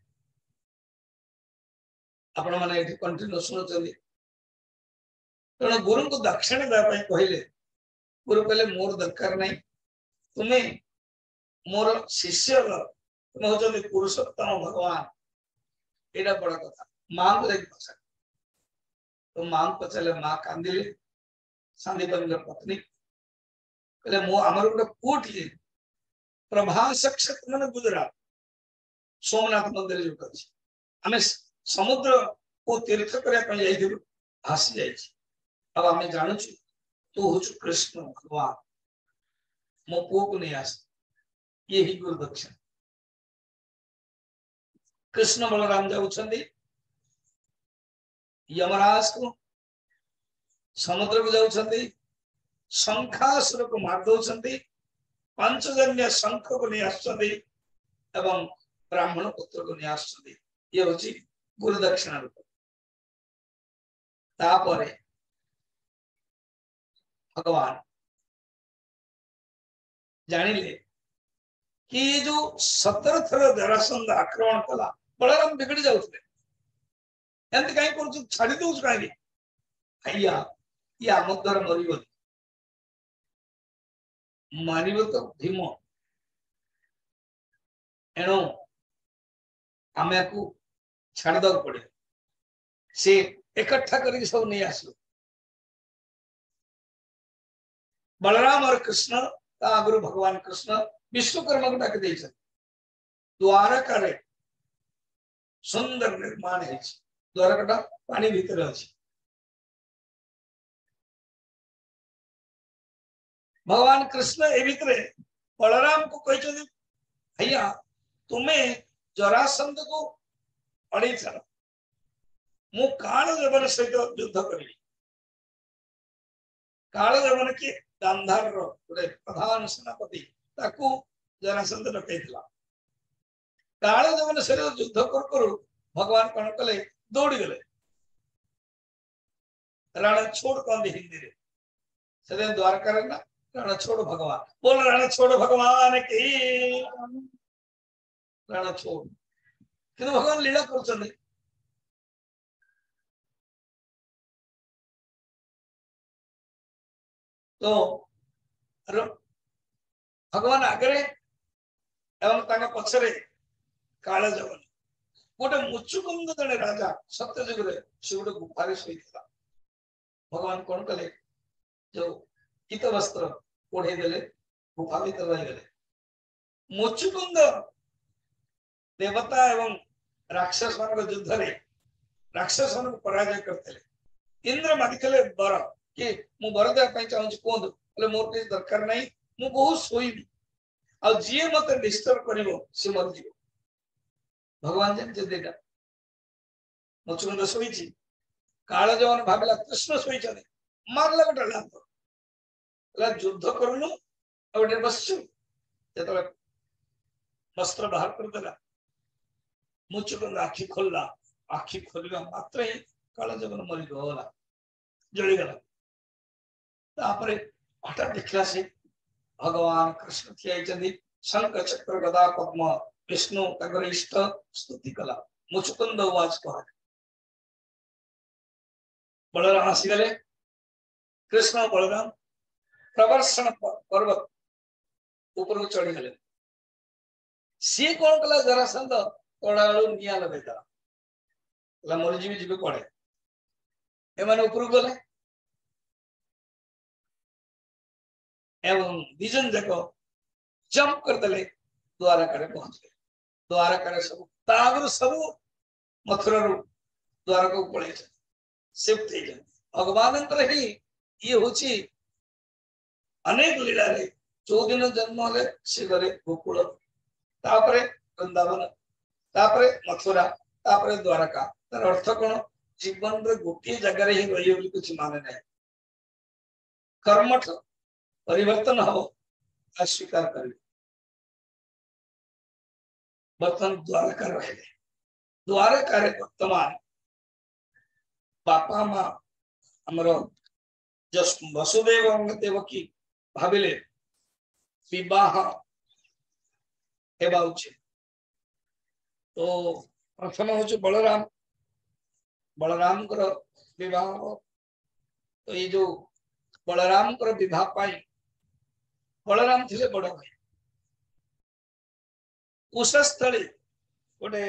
आपण माने एठी कंटिन्यू सुनचंदी तेणु गुरु को दक्षिणा देवाई कहले गुरु कहले मोर दरकार नहीं तुम्हें मोर शिष्य तुम्हें होचंदी पुरुषोत्तम भगवान एटा बड़ कथा मां को देख पछा तो मां पछले मां कांदिले सांदीपनी पत्नी कहले मो हमर गोटे पुटी प्रभास क्षेत्र में गुजरात सोमनाथ मंदिर जो अच्छी आम समुद्र को तीर्थ करने भासी जाइए अब आम जानू तू हूँ कृष्ण भगवान मो पु को नहीं आस ये ही गुरु दक्षिण कृष्ण बलराम जाऊँगी यमराज को समुद्र को जाऊँगी शंखासुर को मार दौरान पंचजन्य शंख को नहीं आसुँगी एवं ब्राह्मण पुत्र को नहीं आसुँगी ये हूँ गुरु दक्षिणा रूप तापरे भगवान जानिले कि जो सतर थर जरासंध आक्रमण कला बलराम बिगड़ी जाउथले एंत काई कर छाड़ी दउछ काई भैया ये आम द्वारा मरिबो मारिबो तो भीम एणु आमे को छाड़ दो पड़े से इकट्ठा करके सब नहीं आसलो बलराम और कृष्ण आगुरु भगवान कृष्ण विश्वकर्मा को डाक दे द्वारका रे सुंदर निर्माण है द्वारका पानी भीतर अच्छी भगवान कृष्ण ए भितर बलराम को कहते भैया तुम्हें जरासंध को अड़े छाड़ मु काल देवन सहित युद्ध करी काल देवन के गांधार गोटे प्रधान सेनापति ताकू जरासंध डकैथिला काल देवन सहित युद्ध कर करू भगवान कौन कले दौड़ी गले रण छोड़ कहते हिंदी रे से द्वारका रे ना रण छोड़ भगवान बोल रण छोड़ भगवान की रण छोड़ कि भगवान लीला कर तो भगवान आगे एवं पछरे काल जवन गोटे मुचुकुंद जड़े राजा सत्यजुग से गोटे गुफारे शोता भगवान कौन कले जो इत वस्त्र ओढ़े देले गुफा भीतर रह गले मुचुकुंद देवता एवं राक्षस मान युद्ध रे राक्षस मान पराजय करते इंद्र मागिले बर कि मु बर देवा चाहूँ कहतु मोर किसी दरकार नहीं मु बहुत शोबी आ जी मत डिस्टर्ब कर सी मरज भगवान जानते मुचुकुंद शोची काल जवन भाविला कृष्ण शोई मारला गोटे लाभ युद्ध करूनु गोटे बस जो वस्त्र बाहर करदेला मुचुकुंद आखि खोलला आखि खोलिया मात्र ही काल जवन मरीगला जलीगला तापर हठात देखला से भगवान कृष्ण ठिया शंख चक्र गदा पद्म विष्णु तगर इष्ट स्तुति कला मुचुकुंद उवाच कह बलराम आसीगले कृष्ण बलराम प्रवर्षण पर्वत ऊपर चढ़ी गले सी कौन कला जरासंध तड़ालू निया लगेदा मरीजी भी कड़े एमाने ऊपर गले एवं दिजन जाक जंप करदे द्वारका पहुंच गए द्वारका सब तागर सब मथुरा द्वारका पड़े शिफ्ट हो भगवान ही ये हूँ अनेक लीला रे चौदिन जन्म है सी गले गोकुल तापरे वृंदावन तापरे मथुरा तापरे द्वारका तार अर्थ कौन जीवन रे गोटे जगह ही रही कुछ माने ना कर्मठ परिवर्तन हो अस्वीकार कर बर्तन द्वारका रहे द्वारका वर्तमान बापा माँ आमर वसुदेव देवकी भाविले विवाह हेबा उचित तो प्रथम हूँ बलराम बलराम विवाह तो ये जो बलराम विवाह पाई बलराम थे बड़ भाई कुशस्थली गोटे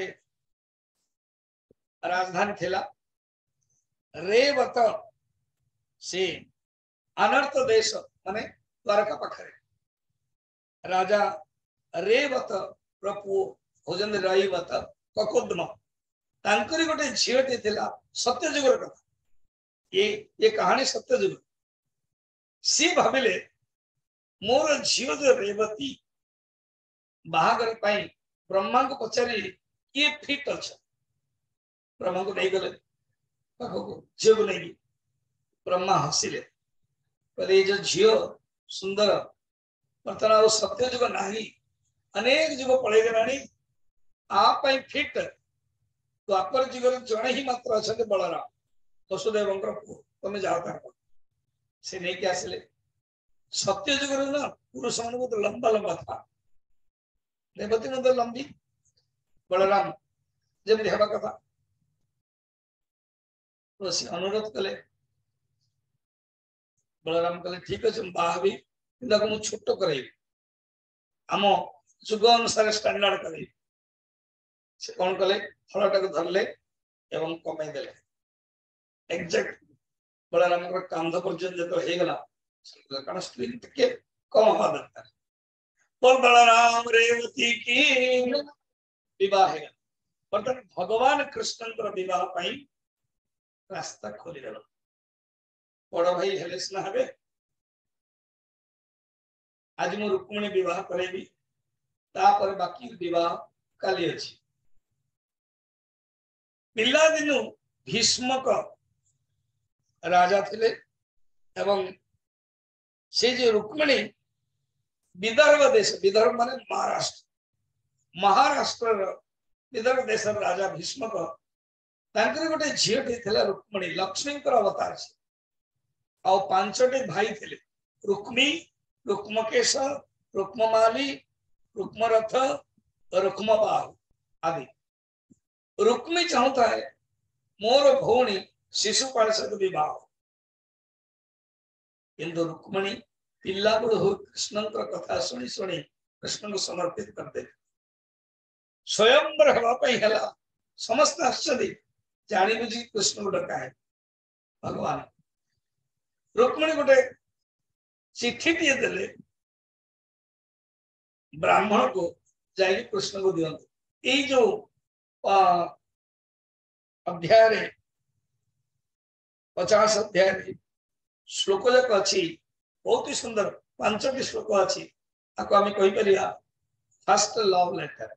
राजधानी थिला रेवत से अनर्थ देश माने द्वारका पाखरे राजा रेवत प्रभु भोजन रईवत ककुद्म तांकरी गोटे झीलटे थिला सत्यजुगर कथा ये ये कहानी सत्यजुग सी भाविले मोर झील जो रेवती बाहागर पाई ब्रह्मा को पचारि ये फिट अच्छा ब्रह्मा को नहीं गले झील को नहीं ब्रह्मा हसिले पर ये जो झील सुंदर बर्तमान सत्य जुग नहीं अनेक जुग पड़े गलानी आप फिट द्वापर जुग जड़े ही मात्र अच्छा बलराम वसुदेव तुम जाओ से नहीं आसिले सत्य जुग ना पुरुष मान बहुत लंबा लंबा था रेवती मतलब लंबी बलराम जमी हवा कथा तो सी अनुरोध कले बलराम कले ठीक अच्छे बाहबी मुझे छोट कर आम जुग अनुसार स्टैंडर्ड कर से कौन कले फलटा को धरले एवं कमे देले एग्जैक्ट बलराम कांध पर्यंत जो होगला कारण स्क्रीन टिके कम हवा दरकार बोल बलराम रेवती की विवाह बर्तमान भगवान कृष्ण विवाह पाई रास्ता खोली देल बड़ भाई हेले सिना हे आज मु रुक्मिणी विवाह करेबी तापर बाकी विवाह काली अछि। पिला दिनु भीष्मक राजा थिले एवं से जो रुक्मिणी विदर्भ देश, विदर्भ माने महाराष्ट्र, महाराष्ट्र विदर्भ देश राजा भीष्मक तांकर गोटे झीटी थिला रुक्मिणी, लक्ष्मी अवतार से आ पांचटी भाई थिले रुक्मी, रुक्मकेश, रुक्ममाली, रुक्मरथ, रुक्मबाहु आदि। रुक्मी चाहता है मोर भौणी शिशुपाल सहित विवाह, किंतु रुक्मिणी पिला बड़ हो कृष्ण कथा शुणी शुणी कृष्ण को समर्पित करते स्वयंवर हवा समस्त आश्चर्य जानी बुझी कृष्ण को डका है। भगवान रुक्मिणी गोटे चिट्ठी दिए देले ब्राह्मण को जाए कृष्ण को दियंत। ये जो अध्याय पचास अध्याय श्लोक जाक अच्छी बहुत ही सुंदर पांचटी श्लोक अच्छी आपको आम कहीपर फर्स्ट लव लेटर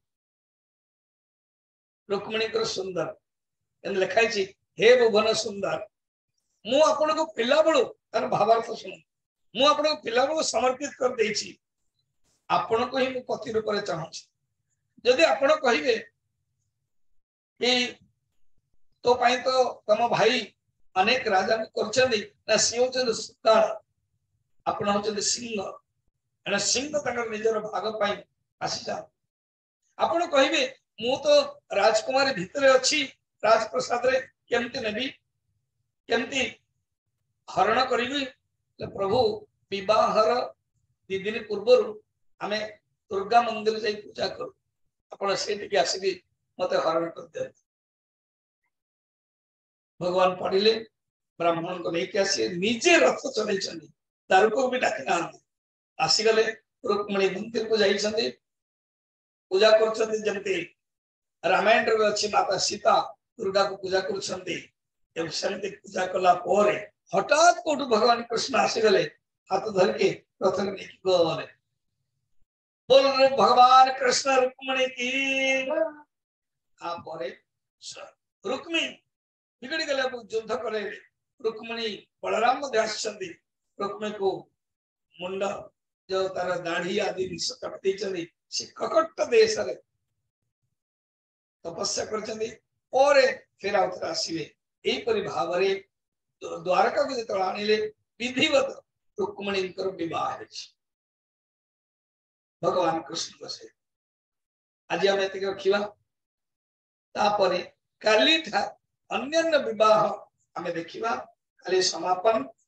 रुक्मिणी सुंदर लिखाई हे भुवन सुंदर मु आपण को पिला बड़ू तार भावार्थ शुण मु आपण को पिला बड़ू समर्पित कर देछि आपण को ही मु पति रूप में चाहूँ। जदि आपण कहिबे कि तो पाई तो तम भाई अनेक राजा करछन्दी ना सी होचन सुतार आपण होचन सिंह एना सिंह तकर निजर भाग पाई आसी जा। आपण कहिबे मु तो राजकुमारी भितरे अछि राजप्रसाद रे केमति नेबी केमति हरण करिबी। प्रभु विवाहर दि दिन पूर्व आमे दुर्गा मंदिर जाई पूजा करू आपण सेठी आसीबी मते हरण कर दे। भगवान पढ़िले ब्राह्मण को लेके आसी निजे रथ चलै छनी तार को भी डाक ना आसी गले रुक्मिणी मंदिर को जाई छनी पूजा कर छनी जमते रामायण रे अछि माता सीता दुर्गा को पूजा कर छनी एवं सेमते पूजा कला पोरे हठात कोटु भगवान कृष्ण आसी गले हाथ धर के रथ ने गले बोल रे भगवान कृष्ण रुक्मिणी की आ पोरे रुक्मिणी बिगड़ी गले युद्ध करे रुक्मिणी बलराम रुक्मिणी को मुंड जो तार दाढ़ी आदि कटती से ककट देश तपस्या कर फिर आउथरे आसीबे एपरि भाव रे द्वारका को जतरा आनिले विधिवत रुक्मिणी विवाह है भगवान कृष्ण से आज हम एतिक रखिबा। तापरे काली था अन्य विवाह आमे देखिबा काली समापन।